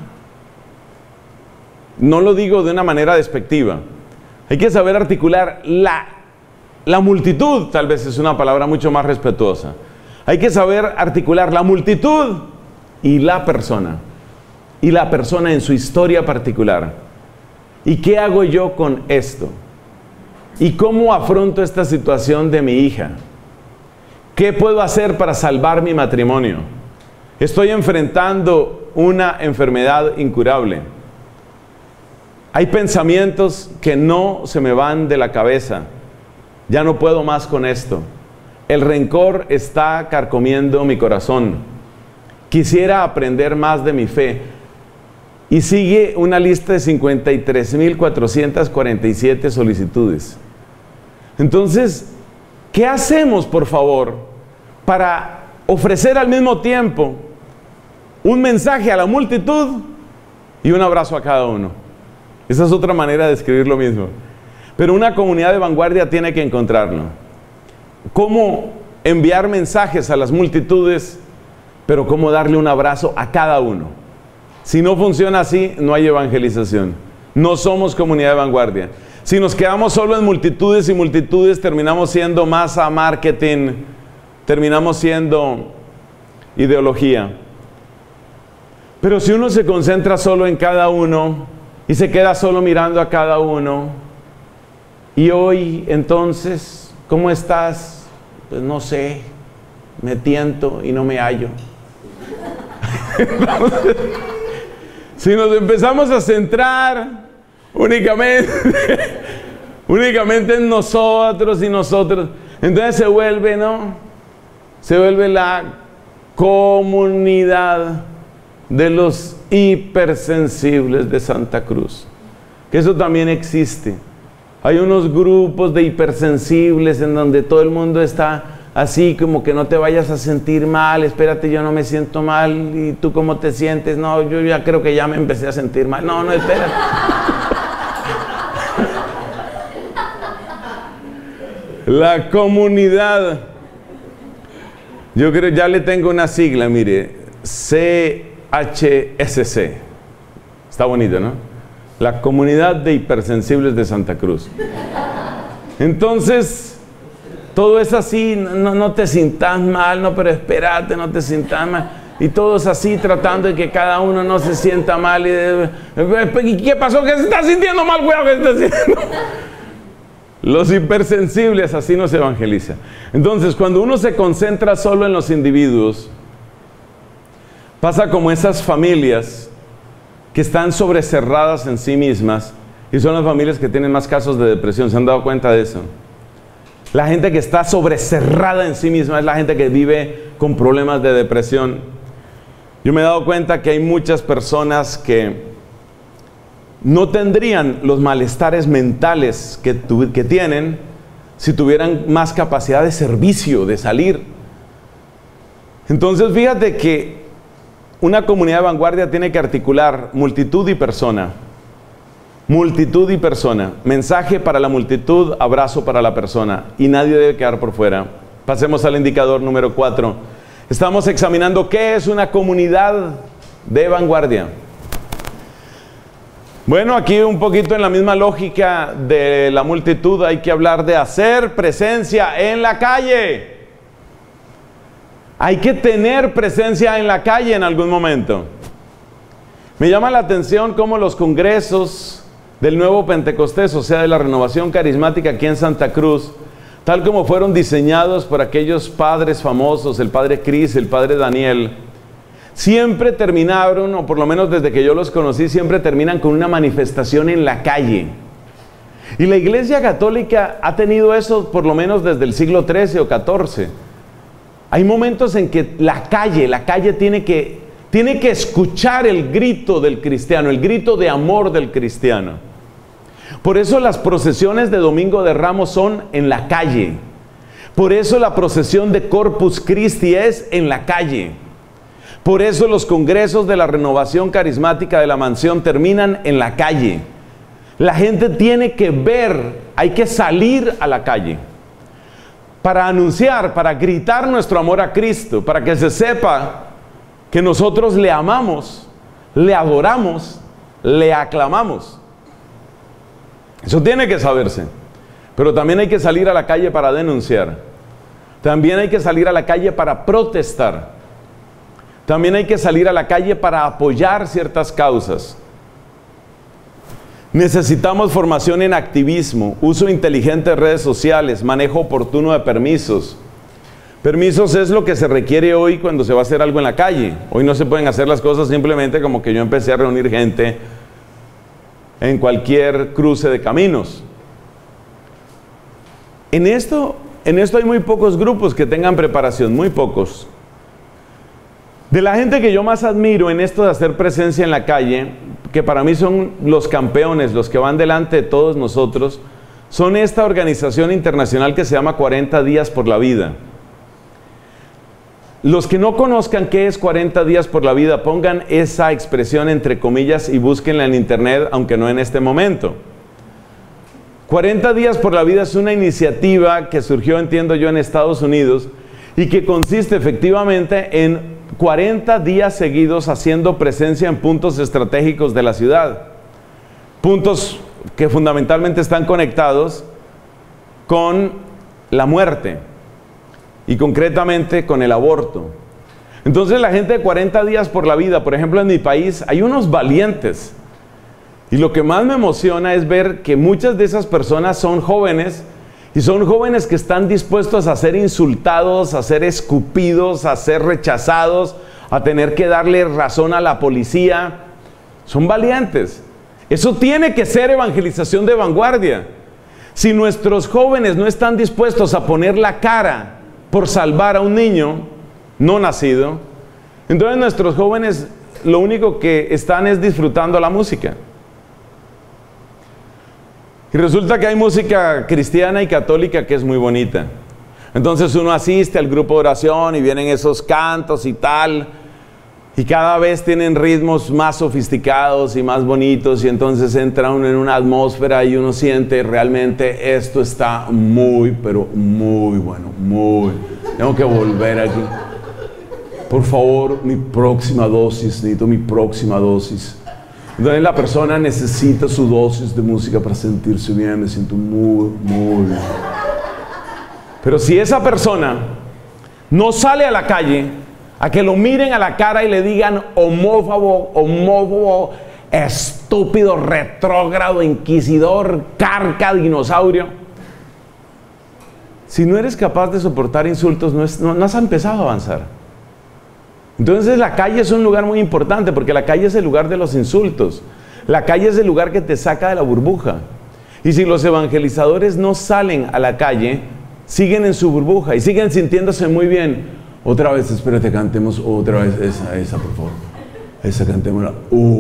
No lo digo de una manera despectiva. Hay que saber articular la multitud, tal vez es una palabra mucho más respetuosa. Hay que saber articular la multitud y la persona en su historia particular. ¿Y qué hago yo con esto? ¿Y cómo afronto esta situación de mi hija? ¿Qué puedo hacer para salvar mi matrimonio? Estoy enfrentando una enfermedad incurable. Hay pensamientos que no se me van de la cabeza. Ya no puedo más con esto. El rencor está carcomiendo mi corazón. Quisiera aprender más de mi fe. Y sigue una lista de 53,447 solicitudes. Entonces, ¿qué hacemos, por favor, para ofrecer al mismo tiempo un mensaje a la multitud y un abrazo a cada uno? Esa es otra manera de escribir lo mismo. Pero una comunidad de vanguardia tiene que encontrarlo. ¿Cómo enviar mensajes a las multitudes, pero cómo darle un abrazo a cada uno? Si no funciona así, no hay evangelización. No somos comunidad de vanguardia. Si nos quedamos solo en multitudes y multitudes, terminamos siendo masa, marketing, terminamos siendo ideología. Pero si uno se concentra solo en cada uno y se queda solo mirando a cada uno, y hoy entonces, ¿cómo estás? Pues no sé, me tiento y no me hallo. Entonces, si nos empezamos a centrar únicamente en nosotros y nosotros, entonces se vuelve, ¿no? Se vuelve la comunidad de los hipersensibles de Santa Cruz. Que eso también existe. Hay unos grupos de hipersensibles en donde todo el mundo está así, como que no te vayas a sentir mal, espérate, yo no me siento mal, ¿y tú cómo te sientes? No, yo ya creo que ya me empecé a sentir mal. No, no, espérate. La comunidad, yo creo, ya le tengo una sigla, mire, CHSC. Está bonito, ¿no? La Comunidad de Hipersensibles de Santa Cruz. Entonces, todo es así, no te sientas mal, no, pero espérate, no te sientas mal. Y todos así tratando de que cada uno no se sienta mal. ¿Y qué pasó? ¿Qué se está sintiendo mal, güey? ¿Qué se está sintiendo? Los hipersensibles, así no se evangeliza. Entonces, cuando uno se concentra solo en los individuos, pasa como esas familias que están sobrecerradas en sí mismas, y son las familias que tienen más casos de depresión. ¿Se han dado cuenta de eso? La gente que está sobrecerrada en sí misma es la gente que vive con problemas de depresión. Yo me he dado cuenta que hay muchas personas que no tendrían los malestares mentales que tienen si tuvieran más capacidad de servicio, de salir. Entonces, fíjate que una comunidad de vanguardia tiene que articular multitud y persona. Multitud y persona. Mensaje para la multitud, abrazo para la persona. Y nadie debe quedar por fuera. Pasemos al indicador número 4. Estamos examinando qué es una comunidad de vanguardia. Bueno, aquí un poquito en la misma lógica de la multitud hay que hablar de hacer presencia en la calle. Hay que tener presencia en la calle en algún momento. Me llama la atención cómo los congresos del Nuevo Pentecostés, o sea, de la Renovación Carismática aquí en Santa Cruz, tal como fueron diseñados por aquellos padres famosos, el padre Cris, el padre Daniel, siempre terminaron, o por lo menos desde que yo los conocí, siempre terminan con una manifestación en la calle. Y la Iglesia Católica ha tenido eso por lo menos desde el siglo XIII o XIV. Hay momentos en que la calle tiene que escuchar el grito del cristiano, el grito de amor del cristiano. Por eso las procesiones de Domingo de Ramos son en la calle. Por eso la procesión de Corpus Christi es en la calle. Por eso los congresos de la Renovación Carismática de la Mansión terminan en la calle. La gente tiene que ver, hay que salir a la calle para anunciar, para gritar nuestro amor a Cristo, para que se sepa que nosotros le amamos, le adoramos, le aclamamos. Eso tiene que saberse. Pero también hay que salir a la calle para denunciar. También hay que salir a la calle para protestar. También hay que salir a la calle para apoyar ciertas causas. Necesitamos formación en activismo, uso inteligente de redes sociales, manejo oportuno de permisos. Permisos es lo que se requiere hoy cuando se va a hacer algo en la calle. Hoy no se pueden hacer las cosas simplemente como que yo empecé a reunir gente en cualquier cruce de caminos. En esto hay muy pocos grupos que tengan preparación, muy pocos. De la gente que yo más admiro en esto de hacer presencia en la calle, que para mí son los campeones, los que van delante de todos nosotros, son esta organización internacional que se llama 40 Días por la Vida. Los que no conozcan qué es 40 Días por la Vida, pongan esa expresión entre comillas y búsquenla en internet, aunque no en este momento. 40 Días por la Vida es una iniciativa que surgió, entiendo yo, en Estados Unidos y que consiste efectivamente en 40 días seguidos haciendo presencia en puntos estratégicos de la ciudad. Puntos que fundamentalmente están conectados con la muerte y concretamente con el aborto. Entonces la gente de 40 Días por la Vida, por ejemplo en mi país, hay unos valientes. Y lo que más me emociona es ver que muchas de esas personas son jóvenes, y son jóvenes que están dispuestos a ser insultados, a ser escupidos, a ser rechazados, a tener que darle razón a la policía. Son valientes. Eso tiene que ser evangelización de vanguardia. Si nuestros jóvenes no están dispuestos a poner la cara por salvar a un niño no nacido, entonces nuestros jóvenes lo único que están es disfrutando la música. Y resulta que hay música cristiana y católica que es muy bonita. Entonces uno asiste al grupo de oración y vienen esos cantos y tal, y cada vez tienen ritmos más sofisticados y más bonitos, y entonces entra uno en una atmósfera y uno siente realmente esto está muy, pero muy bueno, muy. Tengo que volver aquí. Por favor, mi próxima dosis, necesito mi próxima dosis. Entonces la persona necesita su dosis de música para sentirse bien, me siento muy, muy bien. Pero si esa persona no sale a la calle a que lo miren a la cara y le digan homófobo, estúpido, retrógrado, inquisidor, carca, dinosaurio, si no eres capaz de soportar insultos, no has empezado a avanzar. Entonces la calle es un lugar muy importante porque la calle es el lugar de los insultos. La calle es el lugar que te saca de la burbuja. Y si los evangelizadores no salen a la calle, siguen en su burbuja y siguen sintiéndose muy bien. Otra vez, espérate, cantemos otra vez esa por favor. Esa cantémosla.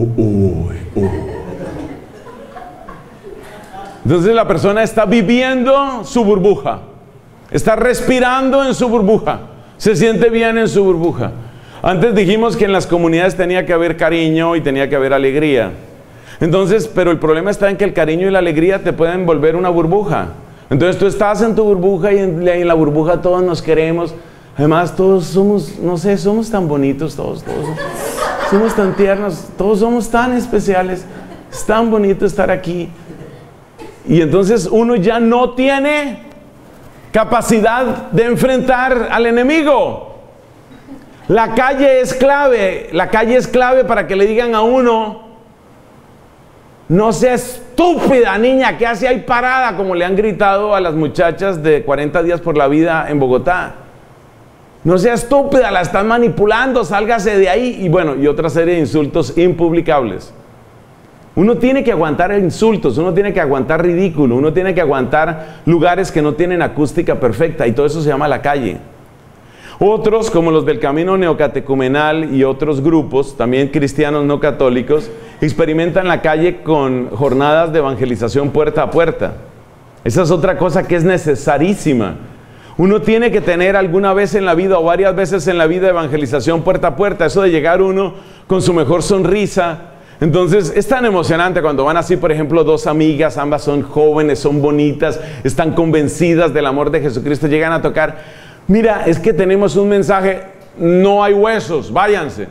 Entonces la persona está viviendo su burbuja. Está respirando en su burbuja. Se siente bien en su burbuja. Antes dijimos que en las comunidades tenía que haber cariño y tenía que haber alegría. Entonces, pero el problema está en que el cariño y la alegría te pueden volver una burbuja. Entonces tú estás en tu burbuja y en la burbuja todos nos queremos. Además todos somos, no sé, somos tan bonitos todos somos tan tiernos, todos somos tan especiales. Es tan bonito estar aquí. Y entonces uno ya no tiene capacidad de enfrentar al enemigo. La calle es clave para que le digan a uno, no sea estúpida niña, ¿qué hace ahí parada? Como le han gritado a las muchachas de 40 Días por la Vida en Bogotá. No sea estúpida, la están manipulando, sálgase de ahí. Y bueno, y otra serie de insultos impublicables. Uno tiene que aguantar insultos, uno tiene que aguantar ridículo, uno tiene que aguantar lugares que no tienen acústica perfecta y todo eso se llama la calle. Otros, como los del Camino Neocatecumenal y otros grupos, también cristianos no católicos, experimentan la calle con jornadas de evangelización puerta a puerta. Esa es otra cosa que es necesarísima. Uno tiene que tener alguna vez en la vida o varias veces en la vida evangelización puerta a puerta. Eso de llegar uno con su mejor sonrisa. Entonces es tan emocionante cuando van así, por ejemplo, dos amigas, ambas son jóvenes, son bonitas, están convencidas del amor de Jesucristo, llegan a tocar. Mira, es que tenemos un mensaje, no hay huesos, váyanse.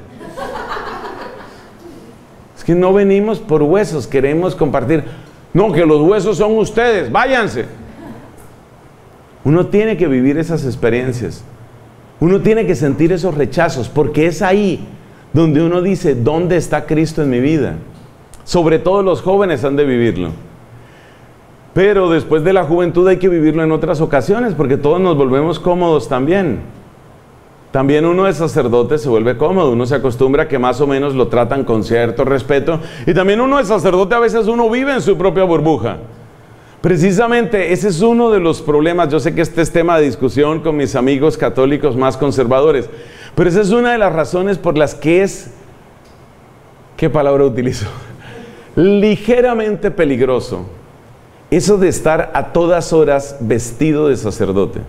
Es que no venimos por huesos, queremos compartir. No, que los huesos son ustedes, váyanse. Uno tiene que vivir esas experiencias. Uno tiene que sentir esos rechazos, porque es ahí donde uno dice, ¿dónde está Cristo en mi vida? Sobre todo los jóvenes han de vivirlo. Pero después de la juventud hay que vivirlo en otras ocasiones, porque todos nos volvemos cómodos también. También uno de sacerdote se vuelve cómodo, uno se acostumbra a que más o menos lo tratan con cierto respeto. Y también uno de sacerdote a veces uno vive en su propia burbuja. Precisamente ese es uno de los problemas. Yo sé que este es tema de discusión con mis amigos católicos más conservadores, pero esa es una de las razones por las que es, ¿qué palabra utilizo? Ligeramente peligroso eso de estar a todas horas vestido de sacerdote.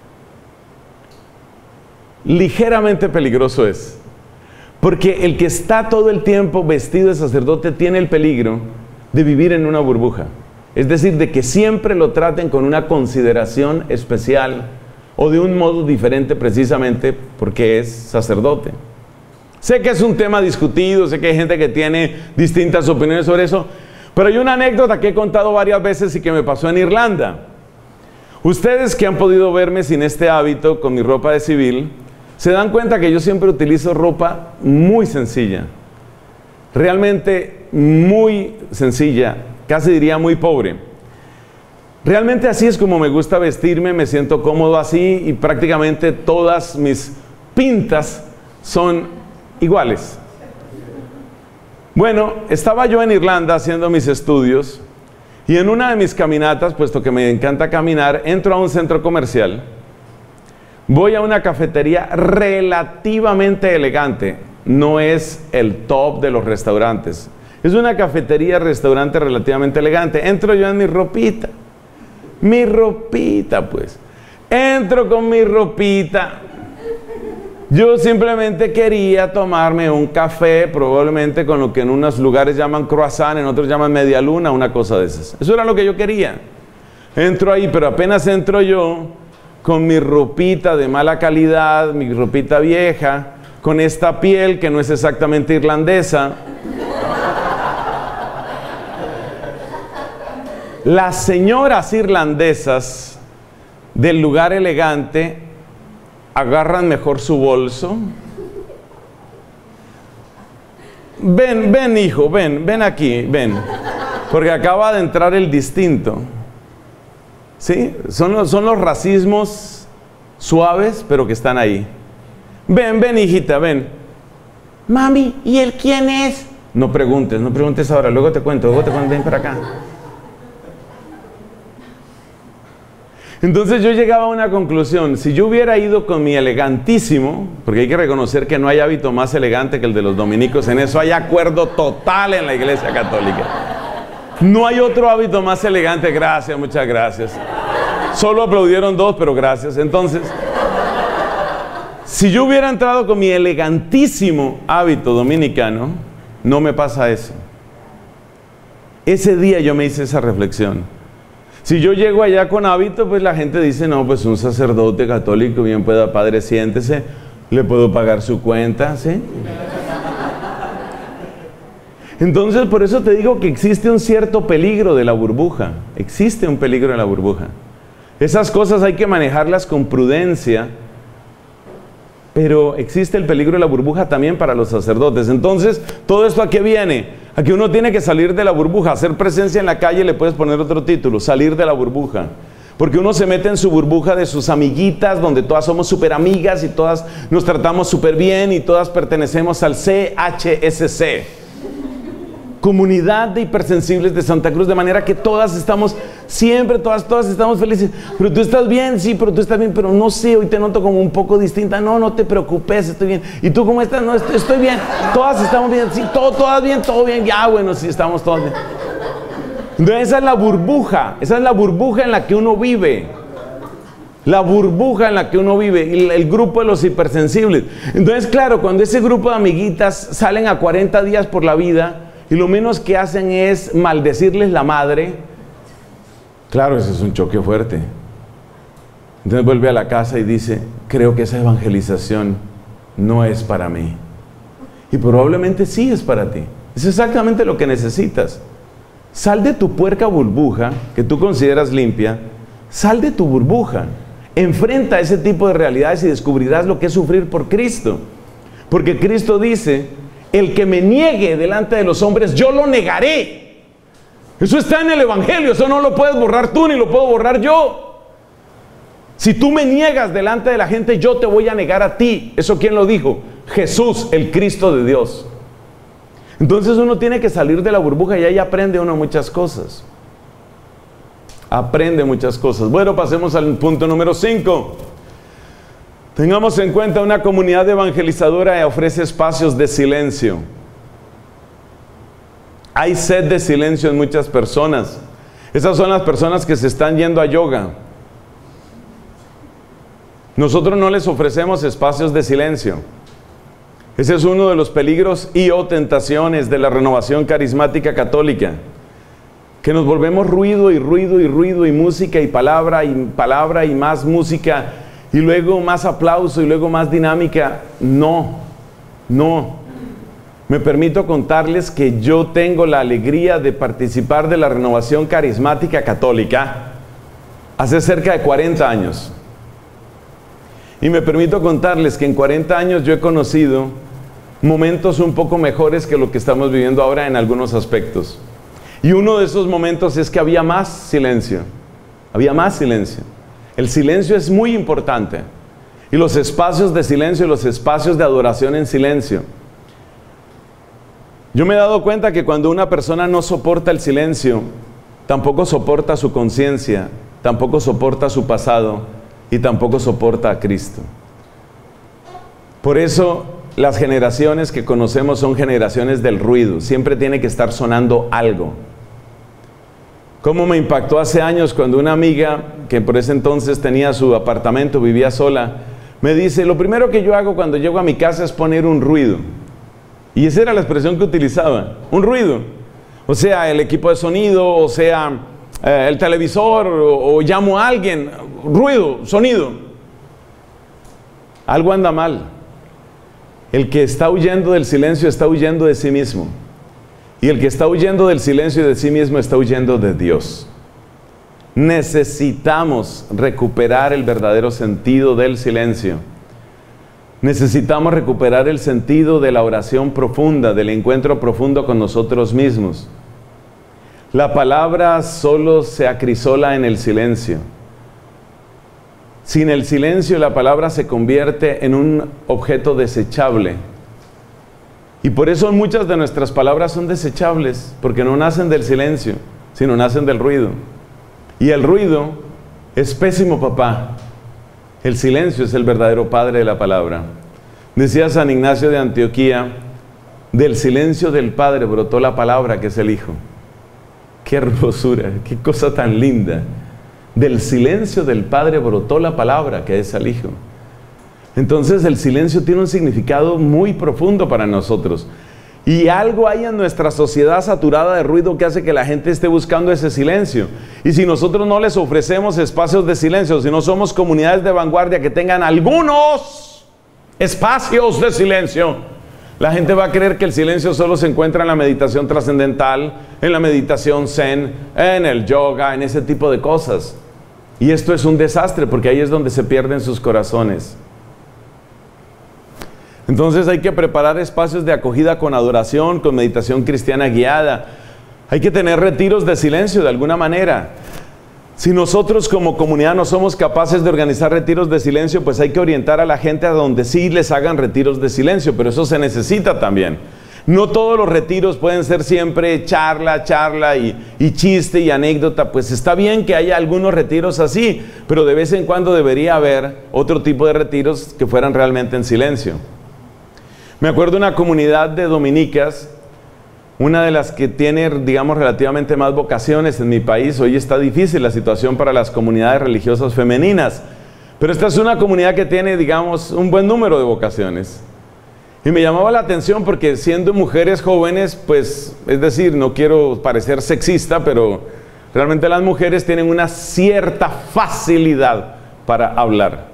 Ligeramente peligroso es, porque el que está todo el tiempo vestido de sacerdote tiene el peligro de vivir en una burbuja. Es decir, de que siempre lo traten con una consideración especial o de un modo diferente precisamente porque es sacerdote. Sé que es un tema discutido, sé que hay gente que tiene distintas opiniones sobre eso, pero hay una anécdota que he contado varias veces y que me pasó en Irlanda. Ustedes que han podido verme sin este hábito, con mi ropa de civil, se dan cuenta que yo siempre utilizo ropa muy sencilla. Realmente muy sencilla. Casi diría muy pobre. Realmente así es como me gusta vestirme, me siento cómodo así y prácticamente todas mis pintas son iguales. Bueno, estaba yo en Irlanda haciendo mis estudios y en una de mis caminatas, puesto que me encanta caminar, entro a un centro comercial, voy a una cafetería relativamente elegante, no es el top de los restaurantes. Es una cafetería, restaurante relativamente elegante. Entro yo en mi ropita pues. Entro con mi ropita. Yo simplemente quería tomarme un café, probablemente con lo que en unos lugares llaman croissant, en otros llaman media luna, una cosa de esas. Eso era lo que yo quería. Entro ahí, pero apenas entro yo con mi ropita de mala calidad, mi ropita vieja, con esta piel que no es exactamente irlandesa. Las señoras irlandesas del lugar elegante agarran mejor su bolso. Ven hijo, ven aquí, ven. Porque acaba de entrar el distinto. ¿Sí? Son los racismos suaves, pero que están ahí. Ven hijita, ven. Mami, ¿y él quién es? No preguntes ahora, luego te cuento, ven para acá. Entonces yo llegaba a una conclusión. Si yo hubiera ido con mi elegantísimo, porque hay que reconocer que no hay hábito más elegante que el de los dominicos, en eso hay acuerdo total en la Iglesia Católica. No hay otro hábito más elegante. Gracias, muchas gracias. Solo aplaudieron dos, pero gracias. Entonces, si yo hubiera entrado con mi elegantísimo hábito dominicano, no me pasa eso. Ese día yo me hice esa reflexión. Si yo llego allá con hábito, pues la gente dice, no, pues un sacerdote católico, bien pueda, padre, siéntese, le puedo pagar su cuenta, ¿sí? Entonces, por eso te digo que existe un cierto peligro de la burbuja. Existe un peligro de la burbuja. Esas cosas hay que manejarlas con prudencia, pero existe el peligro de la burbuja también para los sacerdotes. Entonces, ¿todo esto a qué viene? A que uno tiene que salir de la burbuja. Hacer presencia en la calle le puedes poner otro título, salir de la burbuja. Porque uno se mete en su burbuja de sus amiguitas, donde todas somos súper amigas y todas nos tratamos súper bien y todas pertenecemos al CHSC. comunidad de hipersensibles de Santa Cruz, de manera que todas estamos, siempre, todas estamos felices. Pero tú estás bien, sí, pero tú estás bien, pero no sé, hoy te noto como un poco distinta. No, no te preocupes, estoy bien. ¿Y tú cómo estás? No, estoy bien. Todas estamos bien, sí, todas bien, todo bien. Ya, bueno, sí, estamos todos bien. Entonces esa es la burbuja en la que uno vive. La burbuja en la que uno vive, el grupo de los hipersensibles. Entonces, claro, cuando ese grupo de amiguitas salen a 40 días por la vida y lo menos que hacen es maldecirles la madre, claro, ese es un choque fuerte. Entonces vuelve a la casa y dice, creo que esa evangelización no es para mí. Y probablemente sí es para ti. Es exactamente lo que necesitas. Sal de tu puerca burbuja, que tú consideras limpia, sal de tu burbuja. Enfrenta ese tipo de realidades y descubrirás lo que es sufrir por Cristo. Porque Cristo dice, el que me niegue delante de los hombres, yo lo negaré. Eso está en el Evangelio, eso no lo puedes borrar tú ni lo puedo borrar yo. Si tú me niegas delante de la gente, yo te voy a negar a ti. ¿Eso quién lo dijo? Jesús, el Cristo de Dios. Entonces uno tiene que salir de la burbuja y ahí aprende uno muchas cosas. Aprende muchas cosas. Bueno, pasemos al punto número 5. Tengamos en cuenta una comunidad evangelizadora que ofrece espacios de silencio. Hay sed de silencio en muchas personas. Esas son las personas que se están yendo a yoga. Nosotros no les ofrecemos espacios de silencio. Ese es uno de los peligros y o tentaciones de la renovación carismática católica. Que nos volvemos ruido y ruido y ruido y música y palabra y más música y luego más aplauso y luego más dinámica. No. Me permito contarles que yo tengo la alegría de participar de la renovación carismática católica hace cerca de 40 años. Y me permito contarles que en 40 años yo he conocido momentos un poco mejores que lo que estamos viviendo ahora en algunos aspectos. Y uno de esos momentos es que había más silencio. Había más silencio. El silencio es muy importante. Y los espacios de silencio y los espacios de adoración en silencio. Yo me he dado cuenta que cuando una persona no soporta el silencio, tampoco soporta su conciencia, tampoco soporta su pasado y tampoco soporta a Cristo. Por eso las generaciones que conocemos son generaciones del ruido. Siempre tiene que estar sonando algo. ¿Cómo me impactó hace años cuando una amiga, que por ese entonces tenía su apartamento, vivía sola, me dice, lo primero que yo hago cuando llego a mi casa es poner un ruido? Y esa era la expresión que utilizaba, un ruido. O sea, el equipo de sonido, o sea, el televisor, o llamo a alguien, ruido, sonido. Algo anda mal. El que está huyendo del silencio está huyendo de sí mismo. Y el que está huyendo del silencio y de sí mismo está huyendo de Dios. Necesitamos recuperar el verdadero sentido del silencio. Necesitamos recuperar el sentido de la oración profunda, del encuentro profundo con nosotros mismos. La palabra solo se acrisola en el silencio. Sin el silencio, la palabra se convierte en un objeto desechable. Y por eso muchas de nuestras palabras son desechables, porque no nacen del silencio, sino nacen del ruido. Y el ruido es pésimo papá. El silencio es el verdadero padre de la palabra. Decía San Ignacio de Antioquía, del silencio del Padre brotó la palabra que es el Hijo. ¡Qué hermosura! ¡Qué cosa tan linda! Del silencio del Padre brotó la palabra que es el Hijo. Entonces el silencio tiene un significado muy profundo para nosotros. Y algo hay en nuestra sociedad saturada de ruido que hace que la gente esté buscando ese silencio. Y si nosotros no les ofrecemos espacios de silencio, si no somos comunidades de vanguardia que tengan algunos espacios de silencio, la gente va a creer que el silencio solo se encuentra en la meditación trascendental, en la meditación zen, en el yoga, en ese tipo de cosas. Y esto es un desastre porque ahí es donde se pierden sus corazones. Entonces hay que preparar espacios de acogida con adoración, con meditación cristiana guiada. Hay que tener retiros de silencio de alguna manera. Si nosotros como comunidad no somos capaces de organizar retiros de silencio, pues hay que orientar a la gente a donde sí les hagan retiros de silencio, pero eso se necesita también. No todos los retiros pueden ser siempre charla y chiste y anécdota. Pues está bien que haya algunos retiros así, pero de vez en cuando debería haber otro tipo de retiros que fueran realmente en silencio. Me acuerdo de una comunidad de dominicas, una de las que tiene, digamos, relativamente más vocaciones en mi país. Hoy está difícil la situación para las comunidades religiosas femeninas, pero esta es una comunidad que tiene, digamos, un buen número de vocaciones. Y me llamaba la atención porque siendo mujeres jóvenes, pues, es decir, no quiero parecer sexista, pero realmente las mujeres tienen una cierta facilidad para hablar.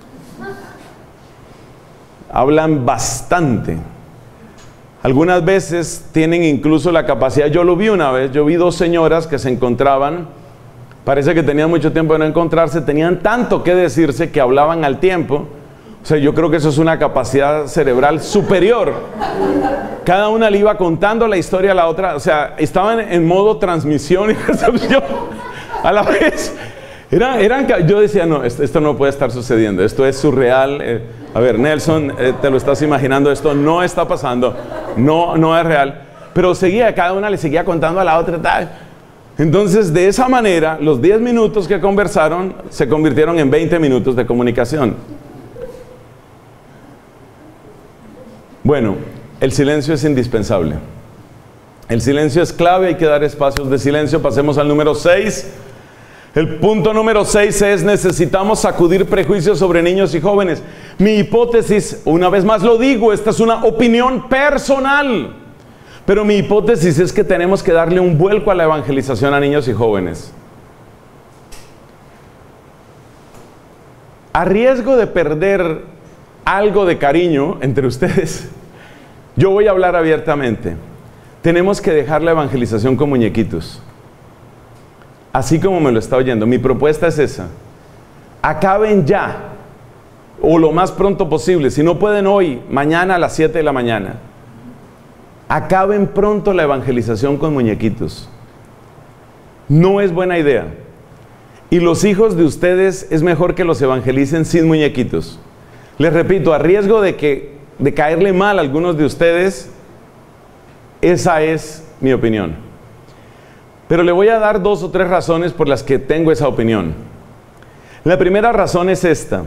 Hablan bastante. Algunas veces tienen incluso la capacidad, yo lo vi una vez, yo vi dos señoras que se encontraban, parece que tenían mucho tiempo de no encontrarse, tenían tanto que decirse que hablaban al tiempo. O sea, yo creo que eso es una capacidad cerebral superior. Cada una le iba contando la historia a la otra. O sea, estaban en modo transmisión y recepción a la vez. Yo decía, no, esto no puede estar sucediendo. Esto es surreal. A ver, Nelson, te lo estás imaginando. Esto no está pasando. No es real. Pero cada una le seguía contando a la otra tal. Entonces, de esa manera, los 10 minutos que conversaron se convirtieron en 20 minutos de comunicación. Bueno, el silencio es indispensable. El silencio es clave, hay que dar espacios de silencio. Pasemos al número 6. El punto número 6 es: necesitamos sacudir prejuicios sobre niños y jóvenes. Mi hipótesis, una vez más lo digo, esta es una opinión personal, pero mi hipótesis es que tenemos que darle un vuelco a la evangelización a niños y jóvenes. A riesgo de perder algo de cariño entre ustedes, yo voy a hablar abiertamente. Tenemos que dejar la evangelización con muñequitos. Así como me lo está oyendo, mi propuesta es esa. Acaben ya, o lo más pronto posible. Si no pueden hoy, mañana a las 7 de la mañana. Acaben pronto la evangelización con muñequitos. No es buena idea. Y los hijos de ustedes es mejor que los evangelicen sin muñequitos. Les repito, a riesgo de caerle mal a algunos de ustedes, esa es mi opinión. Pero le voy a dar 2 o 3 razones por las que tengo esa opinión. La primera razón es esta.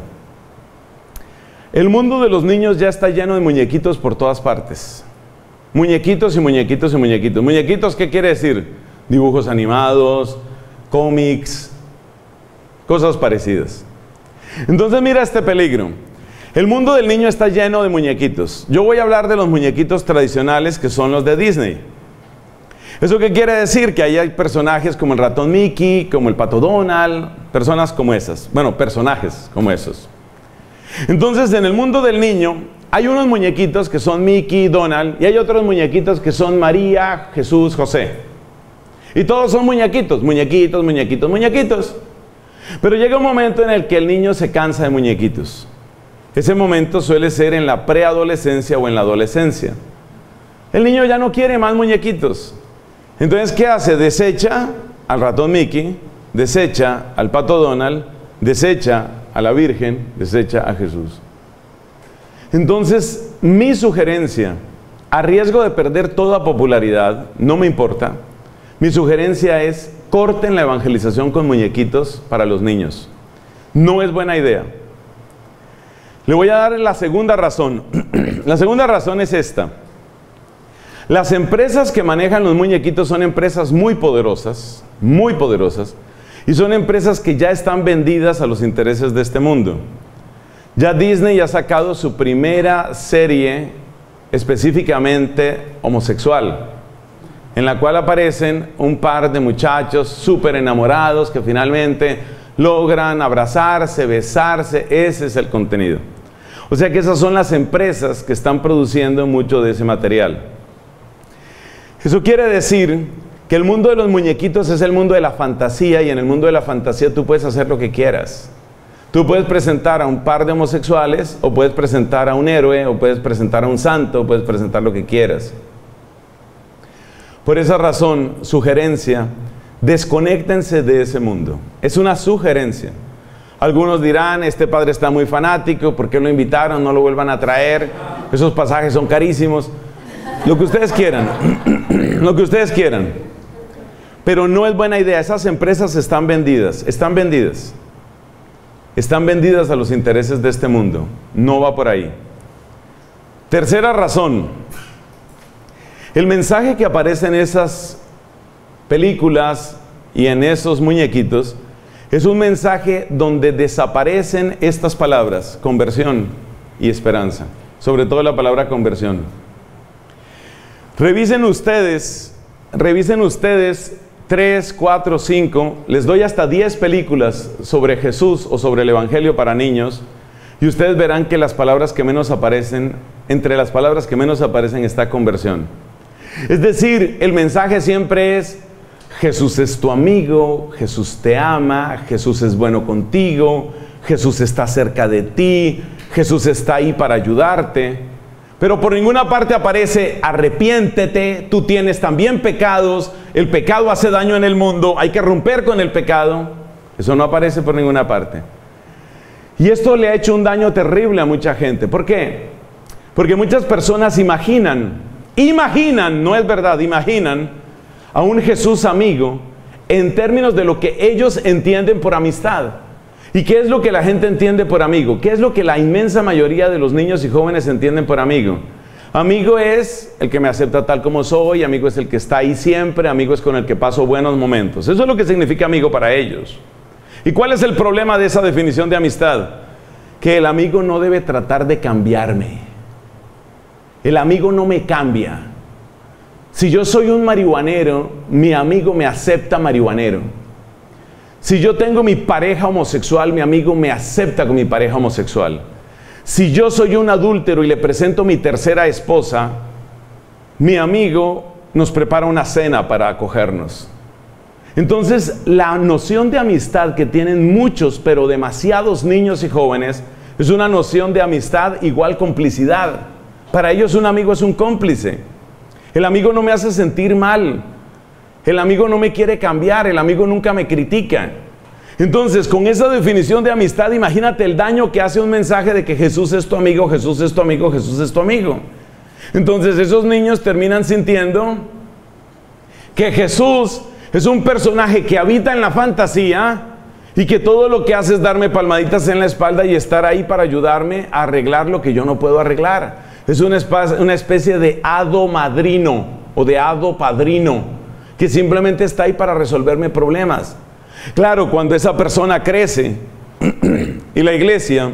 El mundo de los niños ya está lleno de muñequitos por todas partes. Muñequitos y muñequitos y muñequitos. ¿Muñequitos qué quiere decir? Dibujos animados, cómics, cosas parecidas. Entonces mira este peligro. El mundo del niño está lleno de muñequitos. Yo voy a hablar de los muñequitos tradicionales, que son los de Disney. ¿Eso qué quiere decir? Que ahí hay personajes como el ratón Mickey, como el pato Donald, personas como esas. Bueno, personajes como esos. Entonces, en el mundo del niño hay unos muñequitos que son Mickey, Donald, y hay otros muñequitos que son María, Jesús, José. Y todos son muñequitos, muñequitos, muñequitos, muñequitos. Pero llega un momento en el que el niño se cansa de muñequitos. Ese momento suele ser en la preadolescencia o en la adolescencia. El niño ya no quiere más muñequitos. Entonces, ¿qué hace? Desecha al ratón Mickey, desecha al pato Donald, desecha a la Virgen, desecha a Jesús. Entonces, mi sugerencia, a riesgo de perder toda popularidad, no me importa, mi sugerencia es: corten la evangelización con muñequitos para los niños. No es buena idea. Le voy a dar la segunda razón. La segunda razón es esta. Las empresas que manejan los muñequitos son empresas muy poderosas, y son empresas que ya están vendidas a los intereses de este mundo. Ya Disney ha sacado su primera serie específicamente homosexual, en la cual aparecen un par de muchachos súper enamorados que finalmente logran abrazarse, besarse. Ese es el contenido. O sea que esas son las empresas que están produciendo mucho de ese material. Eso quiere decir que el mundo de los muñequitos es el mundo de la fantasía, y en el mundo de la fantasía tú puedes hacer lo que quieras. Tú puedes presentar a un par de homosexuales, o puedes presentar a un héroe, o puedes presentar a un santo, o puedes presentar lo que quieras. Por esa razón, sugerencia: desconéctense de ese mundo. Es una sugerencia. Algunos dirán: este padre está muy fanático, ¿por qué lo invitaron? No lo vuelvan a traer, esos pasajes son carísimos. Lo que ustedes quieran. Lo que ustedes quieran. Pero no es buena idea. Esas empresas están vendidas. Están vendidas. Están vendidas a los intereses de este mundo. No va por ahí. Tercera razón. El mensaje que aparece en esas películas y en esos muñequitos es un mensaje donde desaparecen estas palabras, conversión y esperanza. Sobre todo la palabra conversión. Revisen ustedes 3, 4, 5, les doy hasta 10 películas sobre Jesús o sobre el Evangelio para niños, y ustedes verán que las palabras que menos aparecen, entre las palabras que menos aparecen está conversión. Es decir, el mensaje siempre es: Jesús es tu amigo, Jesús te ama, Jesús es bueno contigo, Jesús está cerca de ti, Jesús está ahí para ayudarte. Pero por ninguna parte aparece: arrepiéntete, tú tienes también pecados, el pecado hace daño en el mundo, hay que romper con el pecado. Eso no aparece por ninguna parte. Y esto le ha hecho un daño terrible a mucha gente. ¿Por qué? Porque muchas personas imaginan, no es verdad, imaginan a un Jesús amigo en términos de lo que ellos entienden por amistad. ¿Y qué es lo que la gente entiende por amigo? ¿Qué es lo que la inmensa mayoría de los niños y jóvenes entienden por amigo? Amigo es el que me acepta tal como soy, amigo es el que está ahí siempre, amigo es con el que paso buenos momentos. Eso es lo que significa amigo para ellos. ¿Y cuál es el problema de esa definición de amistad? Que el amigo no debe tratar de cambiarme. El amigo no me cambia. Si yo soy un marihuanero, mi amigo me acepta marihuanero. Si yo tengo mi pareja homosexual, mi amigo me acepta con mi pareja homosexual. Si yo soy un adúltero y le presento mi tercera esposa, mi amigo nos prepara una cena para acogernos. Entonces, la noción de amistad que tienen muchos, pero demasiados niños y jóvenes, es una noción de amistad igual complicidad. Para ellos un amigo es un cómplice. El amigo no me hace sentir mal. El amigo no me quiere cambiar, el amigo nunca me critica. Entonces, con esa definición de amistad, imagínate el daño que hace un mensaje de que Jesús es tu amigo, Jesús es tu amigo, Jesús es tu amigo. Entonces, esos niños terminan sintiendo que Jesús es un personaje que habita en la fantasía y que todo lo que hace es darme palmaditas en la espalda y estar ahí para ayudarme a arreglar lo que yo no puedo arreglar. Es una especie de hado madrino o de hado padrino que simplemente está ahí para resolverme problemas. Claro, cuando esa persona crece y la iglesia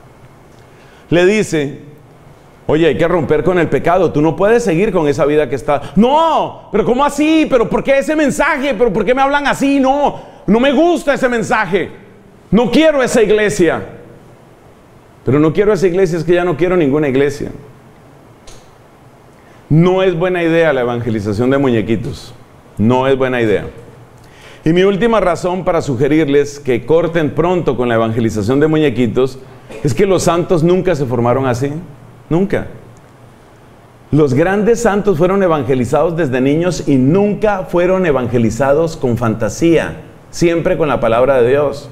le dice: oye, hay que romper con el pecado, tú no puedes seguir con esa vida que está. No, pero ¿cómo así? ¿Pero por qué ese mensaje? ¿Pero por qué me hablan así? No me gusta ese mensaje. No quiero esa iglesia. Pero no quiero esa iglesia, es que ya no quiero ninguna iglesia. No es buena idea la evangelización de muñequitos. No es buena idea. Y mi última razón para sugerirles que corten pronto con la evangelización de muñequitos es que los santos nunca se formaron así. Nunca. Los grandes santos fueron evangelizados desde niños y nunca fueron evangelizados con fantasía, siempre con la palabra de Dios.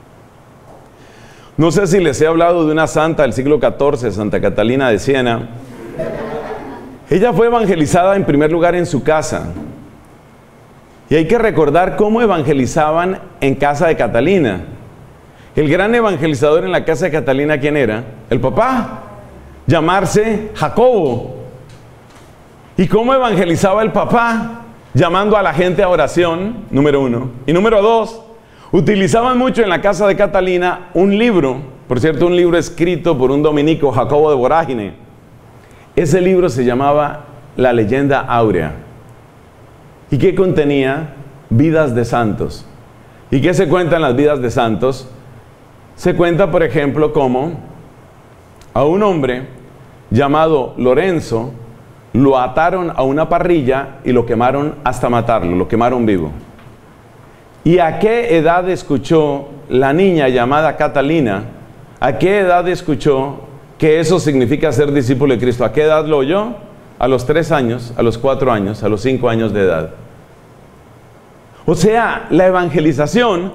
No sé si les he hablado de una santa del siglo XIV, Santa Catalina de Siena. Ella fue evangelizada en primer lugar en su casa. Y hay que recordar cómo evangelizaban en casa de Catalina. El gran evangelizador en la casa de Catalina, ¿quién era? El papá. Llamarse Jacobo. ¿Y cómo evangelizaba el papá? Llamando a la gente a oración, número 1. Y número 2, utilizaban mucho en la casa de Catalina un libro, por cierto, un libro escrito por un dominico, Jacobo de Vorágine. Ese libro se llamaba La Leyenda Áurea. ¿Y qué contenía? Vidas de santos. ¿Y qué se cuenta en las vidas de santos? Se cuenta, por ejemplo, cómo a un hombre llamado Lorenzo lo ataron a una parrilla y lo quemaron hasta matarlo, lo quemaron vivo. ¿Y a qué edad escuchó la niña llamada Catalina? ¿A qué edad escuchó que eso significa ser discípulo de Cristo? ¿A qué edad lo oyó? A los 3 años, a los 4 años, a los 5 años de edad. O sea, la evangelización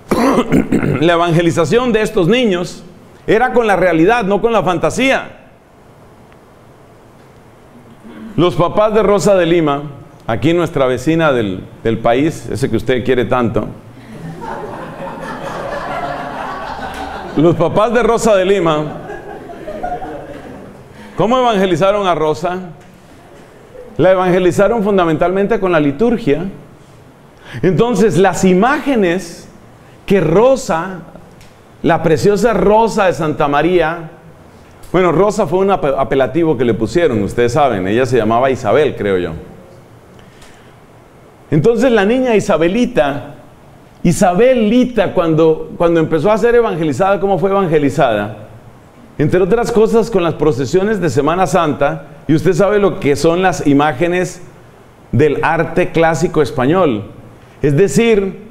de estos niños era con la realidad, no con la fantasía. Los papás de Rosa de Lima, aquí nuestra vecina del país, ese que usted quiere tanto. Los papás de Rosa de Lima, ¿cómo evangelizaron a Rosa? La evangelizaron fundamentalmente con la liturgia. Entonces, las imágenes que Rosa, la preciosa Rosa de Santa María, bueno, Rosa fue un apelativo que le pusieron, ustedes saben, ella se llamaba Isabel, creo yo. Entonces la niña Isabelita, cuando empezó a ser evangelizada, ¿cómo fue evangelizada? Entre otras cosas con las procesiones de Semana Santa, y usted sabe lo que son las imágenes del arte clásico español. Es decir,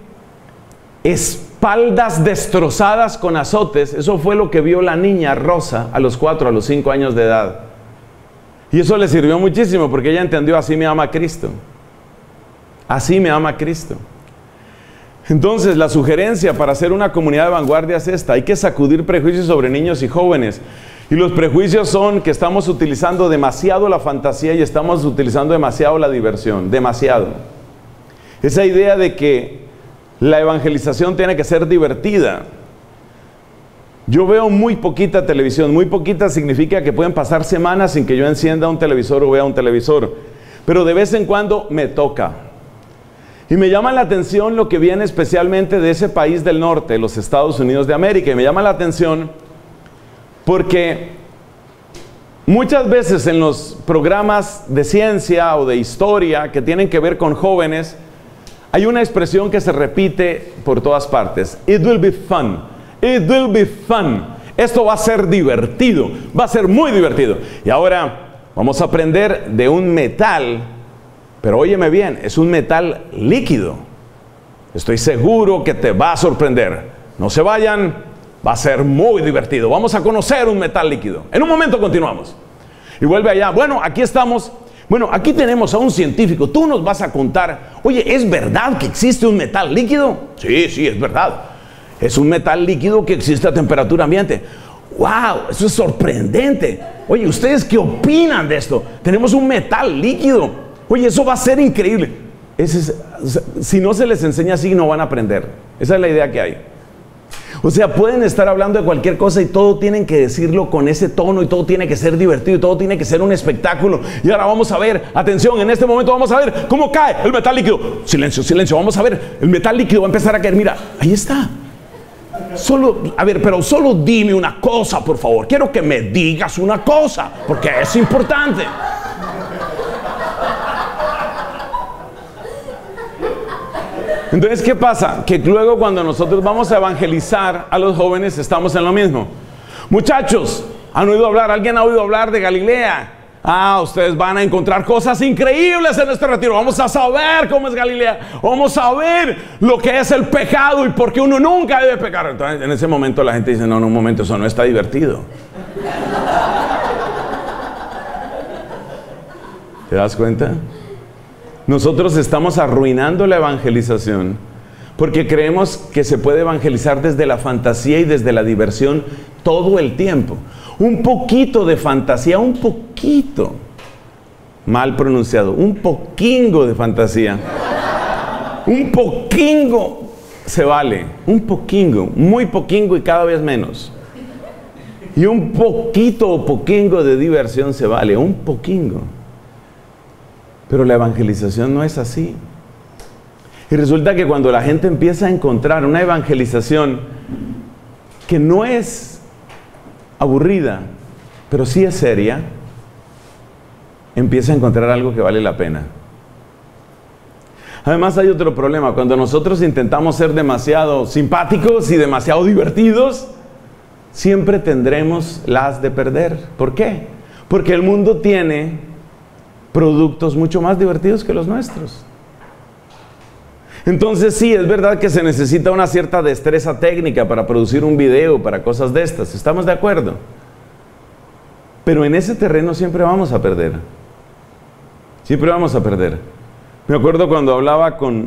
espaldas destrozadas con azotes. Eso fue lo que vio la niña Rosa a los 4, a los 5 años de edad. Y eso le sirvió muchísimo porque ella entendió: así me ama Cristo. Así me ama Cristo. Entonces, la sugerencia para hacer una comunidad de vanguardia es esta: hay que sacudir prejuicios sobre niños y jóvenes. Y los prejuicios son que estamos utilizando demasiado la fantasía y estamos utilizando demasiado la diversión. Demasiado. Esa idea de que la evangelización tiene que ser divertida. Yo veo muy poquita televisión. Muy poquita significa que pueden pasar semanas sin que yo encienda un televisor o vea un televisor. Pero de vez en cuando me toca. Y me llama la atención lo que viene especialmente de ese país del norte, los Estados Unidos de América. Y me llama la atención porque muchas veces en los programas de ciencia o de historia que tienen que ver con jóvenes, hay una expresión que se repite por todas partes: it will be fun, it will be fun. Esto va a ser divertido, va a ser muy divertido. Y ahora vamos a aprender de un metal, pero óyeme bien, es un metal líquido. Estoy seguro que te va a sorprender. No se vayan, va a ser muy divertido. Vamos a conocer un metal líquido. En un momento continuamos. Y vuelve allá. Bueno, aquí estamos. Bueno, aquí tenemos a un científico. Tú nos vas a contar: oye, ¿es verdad que existe un metal líquido? Sí, sí, es verdad. Es un metal líquido que existe a temperatura ambiente. ¡Wow! Eso es sorprendente. Oye, ¿ustedes qué opinan de esto? Tenemos un metal líquido. Oye, eso va a ser increíble. Si no se les enseña así, no van a aprender. Esa es la idea que hay. O sea, pueden estar hablando de cualquier cosa y todo tienen que decirlo con ese tono, y todo tiene que ser divertido, y todo tiene que ser un espectáculo. Y ahora vamos a ver, atención, en este momento vamos a ver cómo cae el metal líquido. Silencio, silencio, vamos a ver, el metal líquido va a empezar a caer. Mira, ahí está. Pero solo dime una cosa, por favor. Quiero que me digas una cosa, porque es importante. Entonces, ¿qué pasa? Que luego cuando nosotros vamos a evangelizar a los jóvenes, estamos en lo mismo. Muchachos, ¿alguien ha oído hablar de Galilea? Ustedes van a encontrar cosas increíbles en este retiro. Vamos a saber cómo es Galilea. Vamos a ver lo que es el pecado y por qué uno nunca debe pecar. Entonces, en ese momento la gente dice: no, un momento, eso no está divertido. ¿Te das cuenta? Nosotros estamos arruinando la evangelización porque creemos que se puede evangelizar desde la fantasía y desde la diversión todo el tiempo. Un poquito de fantasía, un poquito, mal pronunciado, un poquingo de fantasía. Un poquingo se vale, un poquingo, muy poquingo y cada vez menos. Y un poquito o poquingo de diversión se vale, un poquingo. Pero la evangelización no es así. Y resulta que cuando la gente empieza a encontrar una evangelización que no es aburrida, pero sí es seria, empieza a encontrar algo que vale la pena. Además, hay otro problema. Cuando nosotros intentamos ser demasiado simpáticos y demasiado divertidos, siempre tendremos las de perder. ¿Por qué? Porque el mundo tiene productos mucho más divertidos que los nuestros. Entonces sí, es verdad que se necesita una cierta destreza técnica para producir un video, para cosas de estas, ¿estamos de acuerdo? Pero en ese terreno siempre vamos a perder. Siempre vamos a perder. Me acuerdo cuando hablaba con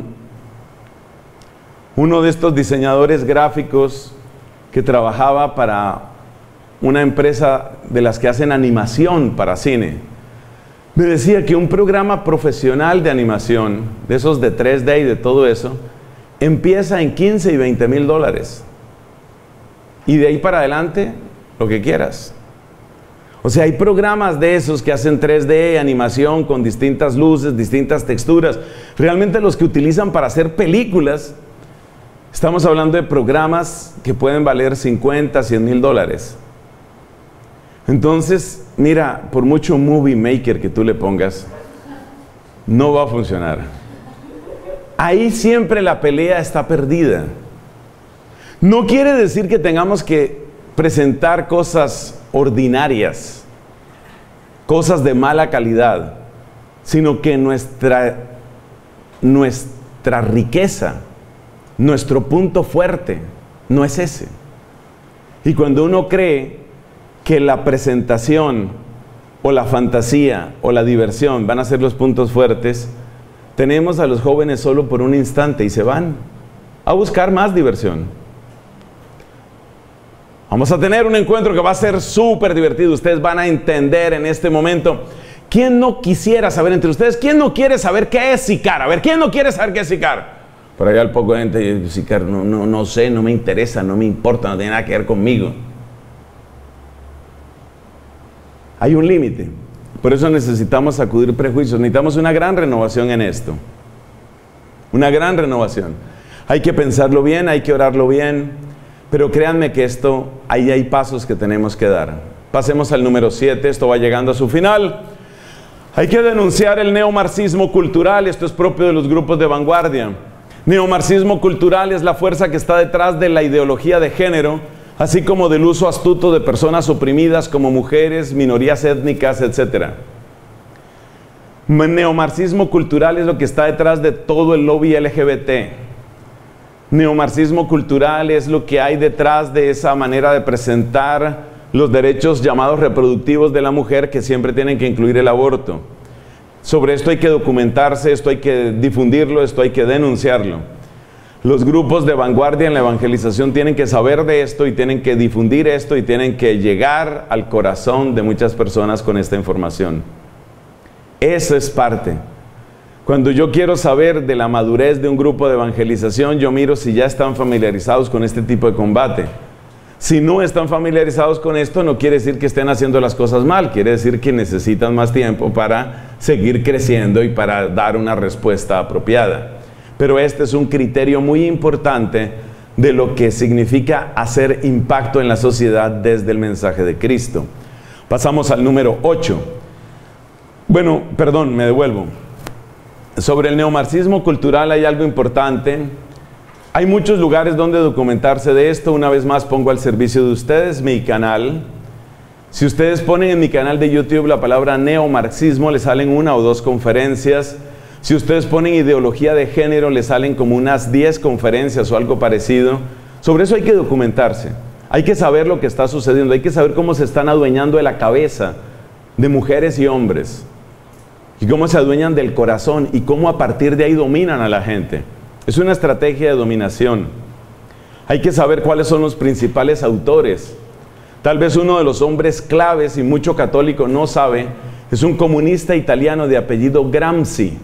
uno de estos diseñadores gráficos que trabajaba para una empresa de las que hacen animación para cine. me decía que un programa profesional de animación, de esos de 3D y de todo eso, empieza en 15 y 20 mil dólares. Y de ahí para adelante, lo que quieras. O sea, hay programas de esos que hacen 3D, animación con distintas luces, distintas texturas. Realmente los que utilizan para hacer películas, estamos hablando de programas que pueden valer 50, 100 mil dólares. Entonces, mira, por mucho movie maker que tú le pongas, no va a funcionar. Ahí siempre la pelea está perdida. No quiere decir que tengamos que presentar cosas ordinarias, cosas de mala calidad, sino que nuestra riqueza, nuestro punto fuerte, no es ese. Y cuando uno cree que la presentación o la fantasía o la diversión van a ser los puntos fuertes, tenemos a los jóvenes solo por un instante y se van a buscar más diversión. Vamos a tener un encuentro que va a ser súper divertido. Ustedes van a entender en este momento. ¿Quién no quisiera saber entre ustedes? ¿Quién no quiere saber qué es Sicar? A ver, ¿quién no quiere saber qué es Sicar? Por allá el poco de gente, Sicar, no sé, no me interesa, no me importa, no tiene nada que ver conmigo. Hay un límite. Por eso necesitamos sacudir prejuicios. Necesitamos una gran renovación en esto. Una gran renovación. Hay que pensarlo bien, hay que orarlo bien. Pero créanme que ahí hay pasos que tenemos que dar. Pasemos al número 7. Esto va llegando a su final. Hay que denunciar el neomarxismo cultural. Esto es propio de los grupos de vanguardia. Neomarxismo cultural es la fuerza que está detrás de la ideología de género, así como del uso astuto de personas oprimidas como mujeres, minorías étnicas, etc. Neomarxismo cultural es lo que está detrás de todo el lobby LGBT. Neomarxismo cultural es lo que hay detrás de esa manera de presentar los derechos llamados reproductivos de la mujer, que siempre tienen que incluir el aborto. Sobre esto hay que documentarse, esto hay que difundirlo, esto hay que denunciarlo. Los grupos de vanguardia en la evangelización tienen que saber de esto y tienen que difundir esto y tienen que llegar al corazón de muchas personas con esta información. Eso es parte. Cuando yo quiero saber de la madurez de un grupo de evangelización, yo miro si ya están familiarizados con este tipo de combate. Si no están familiarizados con esto, no quiere decir que estén haciendo las cosas mal, quiere decir que necesitan más tiempo para seguir creciendo y para dar una respuesta apropiada. Pero este es un criterio muy importante de lo que significa hacer impacto en la sociedad desde el mensaje de Cristo. Pasamos al número 8. Bueno, perdón, me devuelvo. Sobre el neomarxismo cultural hay algo importante. Hay muchos lugares donde documentarse de esto. Una vez más pongo al servicio de ustedes mi canal. Si ustedes ponen en mi canal de YouTube la palabra neomarxismo, les salen 1 o 2 conferencias. Si ustedes ponen ideología de género, les salen como unas 10 conferencias o algo parecido. Sobre eso hay que documentarse. Hay que saber lo que está sucediendo. Hay que saber cómo se están adueñando de la cabeza de mujeres y hombres. Y cómo se adueñan del corazón y cómo a partir de ahí dominan a la gente. Es una estrategia de dominación. Hay que saber cuáles son los principales autores. Tal vez uno de los hombres claves, y mucho católico no sabe, es un comunista italiano de apellido Gramsci.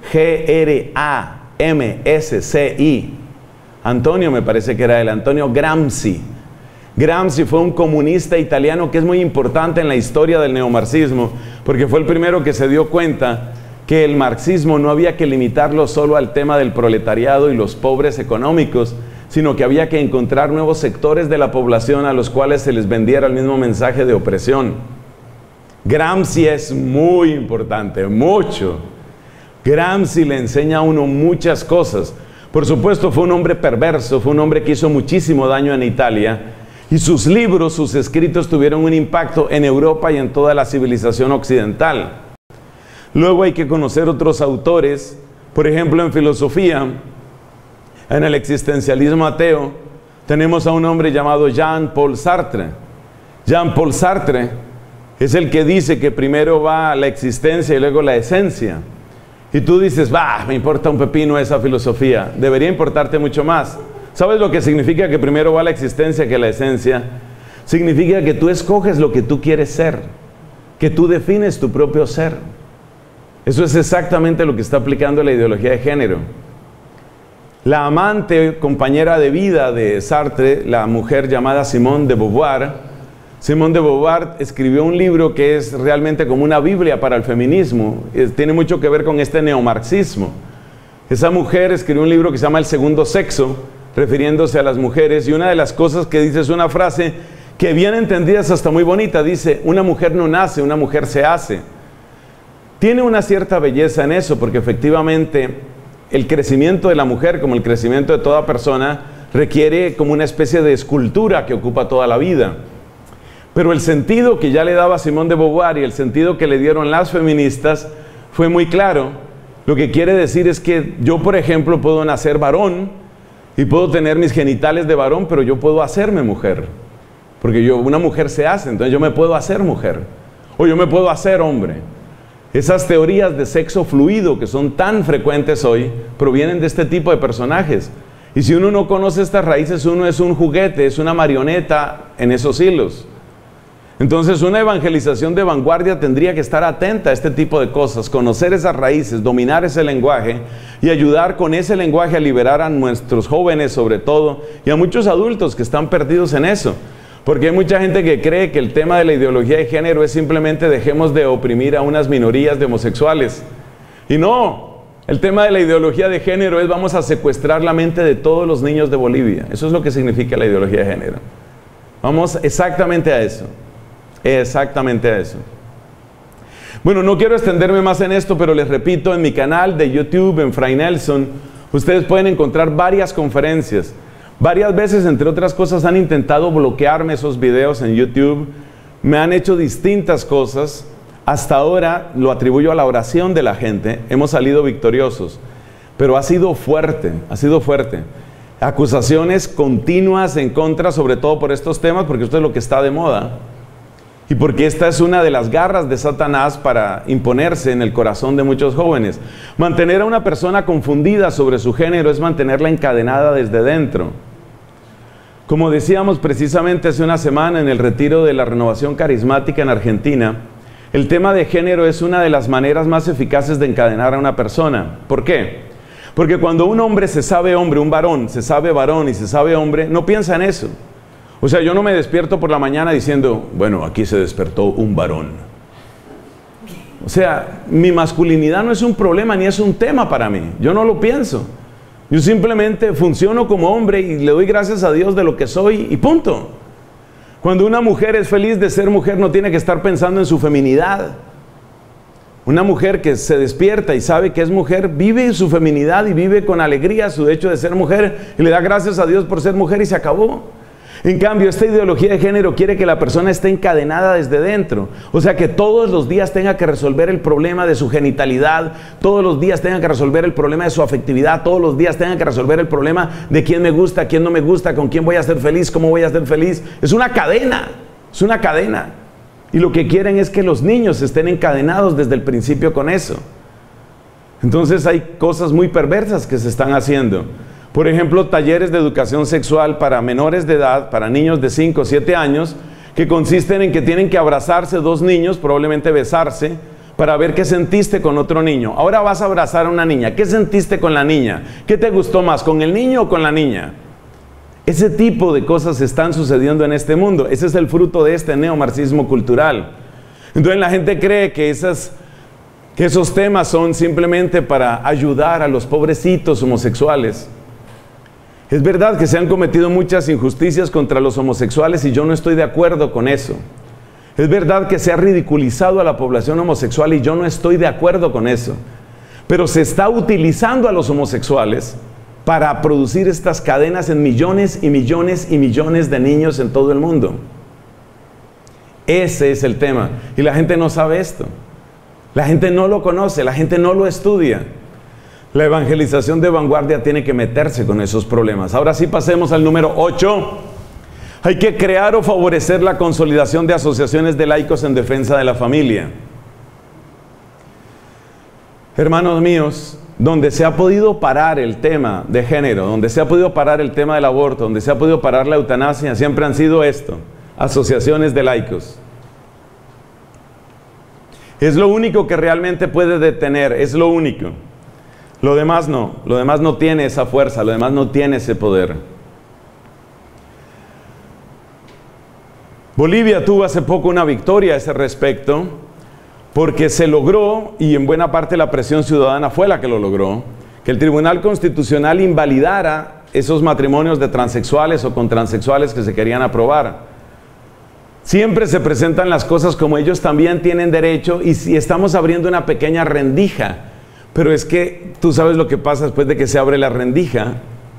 G-R-A-M-S-C-I. Antonio, me parece que era él, Antonio Gramsci. Gramsci fue un comunista italiano que es muy importante en la historia del neomarxismo, porque fue el primero que se dio cuenta que el marxismo no había que limitarlo solo al tema del proletariado y los pobres económicos, sino que había que encontrar nuevos sectores de la población a los cuales se les vendiera el mismo mensaje de opresión. Gramsci es muy importante, mucho. Gramsci le enseña a uno muchas cosas. Por supuesto, fue un hombre perverso, fue un hombre que hizo muchísimo daño en Italia, y sus libros, sus escritos tuvieron un impacto en Europa y en toda la civilización occidental. Luego hay que conocer otros autores, por ejemplo en filosofía, en el existencialismo ateo, tenemos a un hombre llamado Jean-Paul Sartre. Jean-Paul Sartre es el que dice que primero va la existencia y luego la esencia. Y tú dices, me importa un pepino esa filosofía, debería importarte mucho más. ¿Sabes lo que significa que primero va la existencia que la esencia? Significa que tú escoges lo que tú quieres ser, que tú defines tu propio ser. Eso es exactamente lo que está aplicando la ideología de género. La amante, compañera de vida de Sartre, la mujer llamada Simone de Beauvoir, escribió un libro que es realmente como una Biblia para el feminismo. Tiene mucho que ver con este neomarxismo. Esa mujer escribió un libro que se llama El Segundo Sexo, refiriéndose a las mujeres, y una de las cosas que dice es una frase que bien entendida es hasta muy bonita. Dice: una mujer no nace, una mujer se hace. Tiene una cierta belleza en eso, porque efectivamente el crecimiento de la mujer, como el crecimiento de toda persona, requiere como una especie de escultura que ocupa toda la vida. Pero el sentido que ya le daba Simone de Beauvoir y el sentido que le dieron las feministas fue muy claro. Lo que quiere decir es que yo, por ejemplo, puedo nacer varón y puedo tener mis genitales de varón, pero yo puedo hacerme mujer. Porque una mujer se hace, entonces yo me puedo hacer mujer. O yo me puedo hacer hombre. Esas teorías de sexo fluido que son tan frecuentes hoy provienen de este tipo de personajes. Y si uno no conoce estas raíces, uno es un juguete, es una marioneta en esos hilos. Entonces, una evangelización de vanguardia tendría que estar atenta a este tipo de cosas, conocer esas raíces, dominar ese lenguaje y ayudar con ese lenguaje a liberar a nuestros jóvenes sobre todo y a muchos adultos que están perdidos en eso. Porque hay mucha gente que cree que el tema de la ideología de género es simplemente dejemos de oprimir a unas minorías de homosexuales. Y no, el tema de la ideología de género es vamos a secuestrar la mente de todos los niños de Bolivia. Eso es lo que significa la ideología de género. Vamos exactamente a eso. Exactamente a eso. Bueno, no quiero extenderme más en esto, pero les repito, en mi canal de YouTube, en Fray Nelson, ustedes pueden encontrar varias conferencias. Varias veces, entre otras cosas, han intentado bloquearme esos videos en YouTube. Me han hecho distintas cosas. Hasta ahora lo atribuyo a la oración de la gente. Hemos salido victoriosos. Pero ha sido fuerte, ha sido fuerte. Acusaciones continuas en contra, sobre todo por estos temas, porque esto es lo que está de moda. Y porque esta es una de las garras de Satanás para imponerse en el corazón de muchos jóvenes. Mantener a una persona confundida sobre su género es mantenerla encadenada desde dentro. Como decíamos precisamente hace una semana en el retiro de la Renovación Carismática en Argentina, el tema de género es una de las maneras más eficaces de encadenar a una persona. ¿Por qué? Porque cuando un hombre se sabe hombre, un varón se sabe varón y se sabe hombre, no piensa en eso. O sea, yo no me despierto por la mañana diciendo, bueno, aquí se despertó un varón. O sea, mi masculinidad no es un problema ni es un tema para mí. Yo no lo pienso. Yo simplemente funciono como hombre y le doy gracias a Dios de lo que soy y punto. Cuando una mujer es feliz de ser mujer, no tiene que estar pensando en su feminidad. Una mujer que se despierta y sabe que es mujer, vive su feminidad y vive con alegría su hecho de ser mujer y le da gracias a Dios por ser mujer y se acabó. En cambio, esta ideología de género quiere que la persona esté encadenada desde dentro. O sea, que todos los días tenga que resolver el problema de su genitalidad, todos los días tenga que resolver el problema de su afectividad, todos los días tenga que resolver el problema de quién me gusta, quién no me gusta, con quién voy a ser feliz, cómo voy a ser feliz. Es una cadena, es una cadena. Y lo que quieren es que los niños estén encadenados desde el principio con eso. Entonces hay cosas muy perversas que se están haciendo. Por ejemplo, talleres de educación sexual para menores de edad, para niños de 5 o 7 años, que consisten en que tienen que abrazarse dos niños, probablemente besarse, para ver qué sentiste con otro niño. Ahora vas a abrazar a una niña. ¿Qué sentiste con la niña? ¿Qué te gustó más, con el niño o con la niña? Ese tipo de cosas están sucediendo en este mundo. Ese es el fruto de este neomarxismo cultural. Entonces la gente cree que esos temas son simplemente para ayudar a los pobrecitos homosexuales. Es verdad que se han cometido muchas injusticias contra los homosexuales y yo no estoy de acuerdo con eso. Es verdad que se ha ridiculizado a la población homosexual y yo no estoy de acuerdo con eso. Pero se está utilizando a los homosexuales para producir estas cadenas en millones y millones y millones de niños en todo el mundo. Ese es el tema. Y la gente no sabe esto. La gente no lo conoce, la gente no lo estudia. La evangelización de vanguardia tiene que meterse con esos problemas. Ahora sí pasemos al número 8. Hay que crear o favorecer la consolidación de asociaciones de laicos en defensa de la familia. Hermanos míos, donde se ha podido parar el tema de género, donde se ha podido parar el tema del aborto, donde se ha podido parar la eutanasia, siempre han sido asociaciones de laicos. Es lo único que realmente puede detener, es lo único. Lo demás no tiene esa fuerza, lo demás no tiene ese poder. Bolivia tuvo hace poco una victoria a ese respecto, porque se logró, y en buena parte la presión ciudadana fue la que lo logró, que el Tribunal Constitucional invalidara esos matrimonios de transexuales o con transexuales que se querían aprobar. Siempre se presentan las cosas como ellos también tienen derecho, y si estamos abriendo una pequeña rendija, pero es que tú sabes lo que pasa después de que se abre la rendija.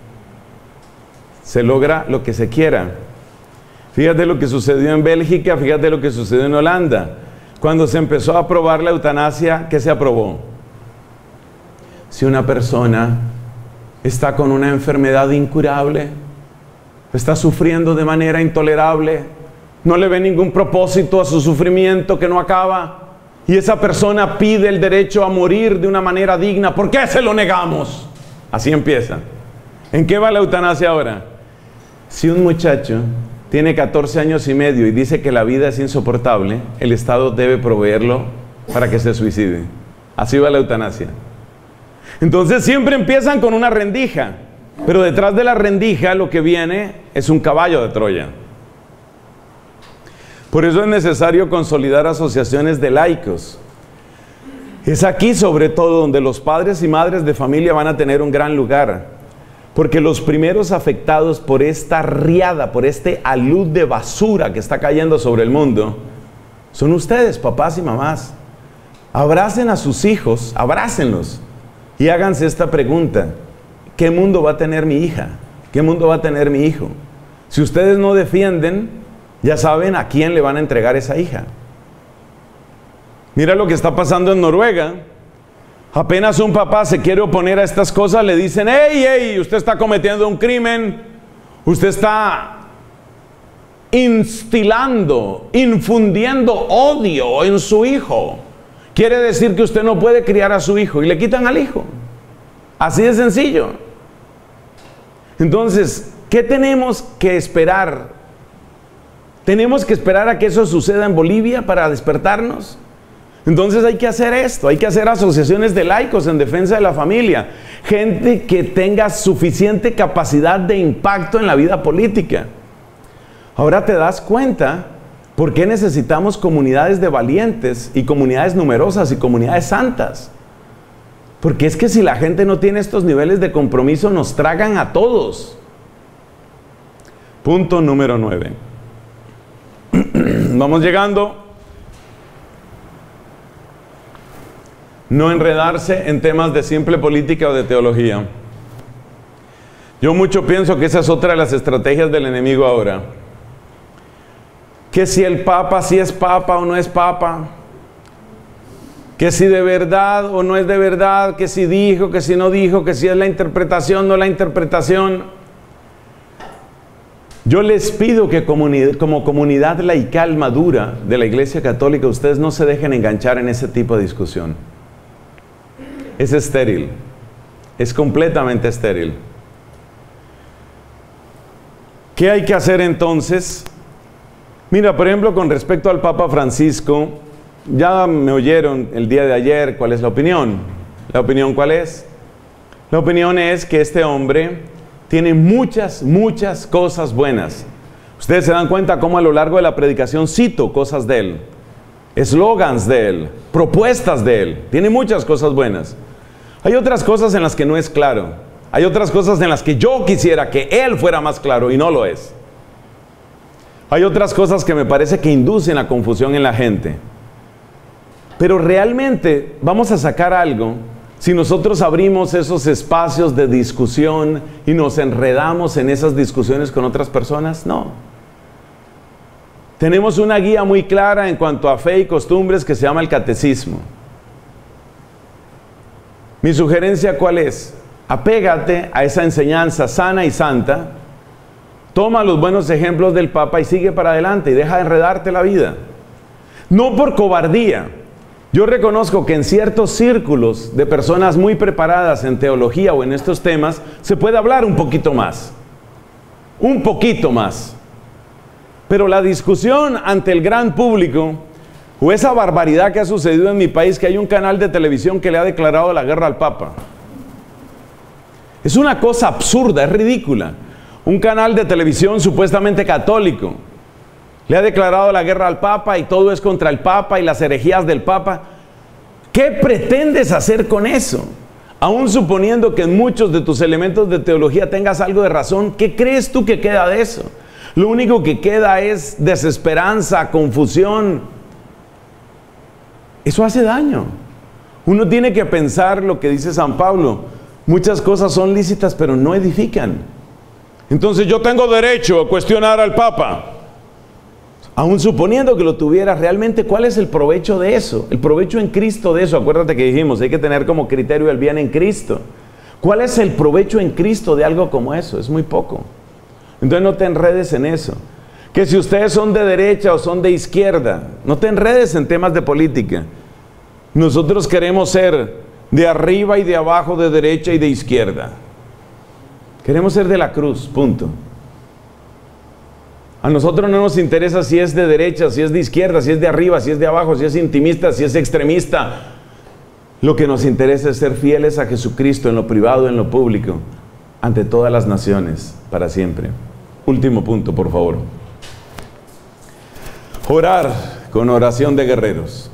Se logra lo que se quiera. Fíjate lo que sucedió en Bélgica, fíjate lo que sucedió en Holanda. Cuando se empezó a aprobar la eutanasia, ¿qué se aprobó? Si una persona está con una enfermedad incurable, está sufriendo de manera intolerable, no le ve ningún propósito a su sufrimiento que no acaba, y esa persona pide el derecho a morir de una manera digna, ¿por qué se lo negamos? Así empieza. ¿En qué va la eutanasia ahora? Si un muchacho tiene 14 años y medio y dice que la vida es insoportable, el Estado debe proveerlo para que se suicide. Así va la eutanasia. Entonces siempre empiezan con una rendija, pero detrás de la rendija lo que viene es un caballo de Troya. Por eso es necesario consolidar asociaciones de laicos. Es aquí sobre todo donde los padres y madres de familia van a tener un gran lugar, porque los primeros afectados por esta riada, por este alud de basura que está cayendo sobre el mundo, son ustedes, papás y mamás. Abracen a sus hijos, abrácenlos y háganse esta pregunta: ¿qué mundo va a tener mi hija? ¿Qué mundo va a tener mi hijo? Si ustedes no defienden, ya saben a quién le van a entregar esa hija. Mira lo que está pasando en Noruega. Apenas un papá se quiere oponer a estas cosas, le dicen: ¡Ey, usted está cometiendo un crimen! Usted está instilando, infundiendo odio en su hijo. Quiere decir que usted no puede criar a su hijo, y le quitan al hijo. Así de sencillo. Entonces, ¿qué tenemos que esperar? ¿Tenemos que esperar a que eso suceda en Bolivia para despertarnos? Entonces hay que hacer esto, hay que hacer asociaciones de laicos en defensa de la familia, gente que tenga suficiente capacidad de impacto en la vida política. Ahora te das cuenta por qué necesitamos comunidades de valientes y comunidades numerosas y comunidades santas. Porque es que si la gente no tiene estos niveles de compromiso, nos tragan a todos. Punto número 9. Vamos llegando. No enredarse en temas de simple política o de teología. Yo mucho pienso que esa es otra de las estrategias del enemigo ahora. Que si el Papa sí es Papa o no es Papa. Que si de verdad o no es de verdad. Que si dijo, que si no dijo. Que si es la interpretación, no la interpretación. Yo les pido que como comunidad laical madura de la Iglesia Católica, ustedes no se dejen enganchar en ese tipo de discusión. Es estéril, es completamente estéril. ¿Qué hay que hacer entonces? Mira, por ejemplo, con respecto al Papa Francisco, ya me oyeron el día de ayer cuál es la opinión. ¿La opinión cuál es? La opinión es que este hombre tiene muchas cosas buenas. Ustedes se dan cuenta cómo a lo largo de la predicación cito cosas de él, eslogans de él, propuestas de él. Tiene muchas cosas buenas. Hay otras cosas en las que no es claro. Hay otras cosas en las que yo quisiera que él fuera más claro y no lo es. Hay otras cosas que me parece que inducen a confusión en la gente. Pero realmente vamos a sacar algo si nosotros abrimos esos espacios de discusión y nos enredamos en esas discusiones con otras personas. No. Tenemos una guía muy clara en cuanto a fe y costumbres que se llama el catecismo. Mi sugerencia, ¿cuál es? Apégate a esa enseñanza sana y santa, toma los buenos ejemplos del Papa y sigue para adelante y deja de enredarte la vida. No por cobardía. Yo reconozco que en ciertos círculos de personas muy preparadas en teología o en estos temas, se puede hablar un poquito más. Pero la discusión ante el gran público O esa barbaridad que ha sucedido en mi país, que hay un canal de televisión que le ha declarado la guerra al Papa. Es una cosa absurda, es ridícula. Un canal de televisión supuestamente católico le ha declarado la guerra al Papa y todo es contra el Papa y las herejías del Papa. ¿Qué pretendes hacer con eso? Aún suponiendo que en muchos de tus elementos de teología tengas algo de razón, ¿qué crees tú que queda de eso? Lo único que queda es desesperanza, confusión. Eso hace daño. Uno tiene que pensar lo que dice San Pablo. Muchas cosas son lícitas, pero no edifican. Entonces yo tengo derecho a cuestionar al Papa. Aún suponiendo que lo tuviera, realmente, ¿cuál es el provecho de eso? El provecho en Cristo de eso. Acuérdate que dijimos, hay que tener como criterio el bien en Cristo. ¿Cuál es el provecho en Cristo de algo como eso? Es muy poco. Entonces no te enredes en eso. Que si ustedes son de derecha o son de izquierda, no te enredes en temas de política. Nosotros queremos ser de arriba y de abajo, de derecha y de izquierda. Queremos ser de la cruz, punto. A nosotros no nos interesa si es de derecha, si es de izquierda, si es de arriba, si es de abajo, si es intimista, si es extremista. Lo que nos interesa es ser fieles a Jesucristo en lo privado y en lo público, ante todas las naciones, para siempre. Último punto, por favor. Orar con oración de guerreros.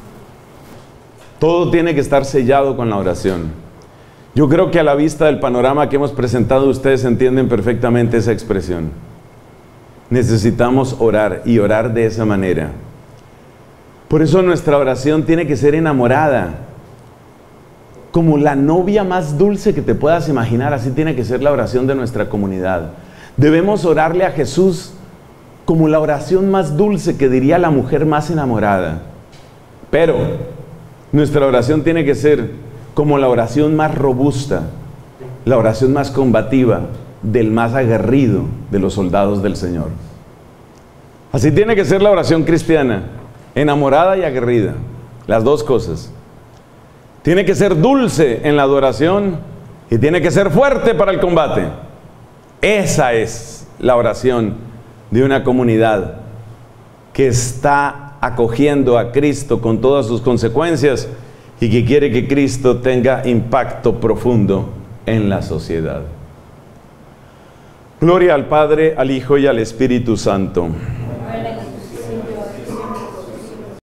Todo tiene que estar sellado con la oración. Yo creo que a la vista del panorama que hemos presentado, ustedes entienden perfectamente esa expresión. Necesitamos orar y orar de esa manera. Por eso nuestra oración tiene que ser enamorada. Como la novia más dulce que te puedas imaginar, así tiene que ser la oración de nuestra comunidad. Debemos orarle a Jesús como la oración más dulce que diría la mujer más enamorada. Pero nuestra oración tiene que ser como la oración más robusta, la oración más combativa del más aguerrido de los soldados del Señor. Así tiene que ser la oración cristiana, enamorada y aguerrida, las dos cosas. Tiene que ser dulce en la adoración y tiene que ser fuerte para el combate. Esa es la oración de una comunidad que está acogiendo a Cristo con todas sus consecuencias y que quiere que Cristo tenga impacto profundo en la sociedad. Gloria al Padre, al Hijo y al Espíritu Santo.